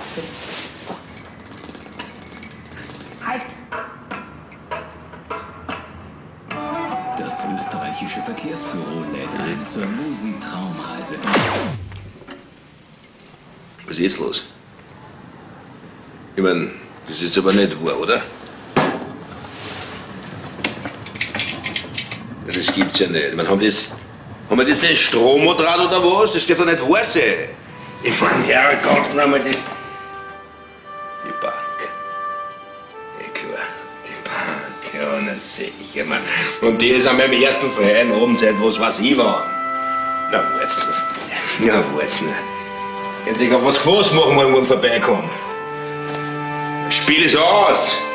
Halt! Das österreichische Verkehrsbüro lädt ein zur Musi-Traumreise. Was ist jetzt los? Ich mein, das ist jetzt aber nicht wahr, oder? Ja, das gibt's ja nicht. Ich mein, haben, das, haben wir das ein Strommodraht oder was? Das darf doch nicht wahr sein. Ich mein, Herrgott, haben wir das... Die Bank. Ja, klar. Die Bank. Ja, na sicher, Mann. Und die ist an meinem ersten freien Abend seit was weiß ich war. Na, Wurzel. Ja, Wurzel. Endlich auf was gefasst machen, wenn wir vorbeikommen. Das Spiel ist aus.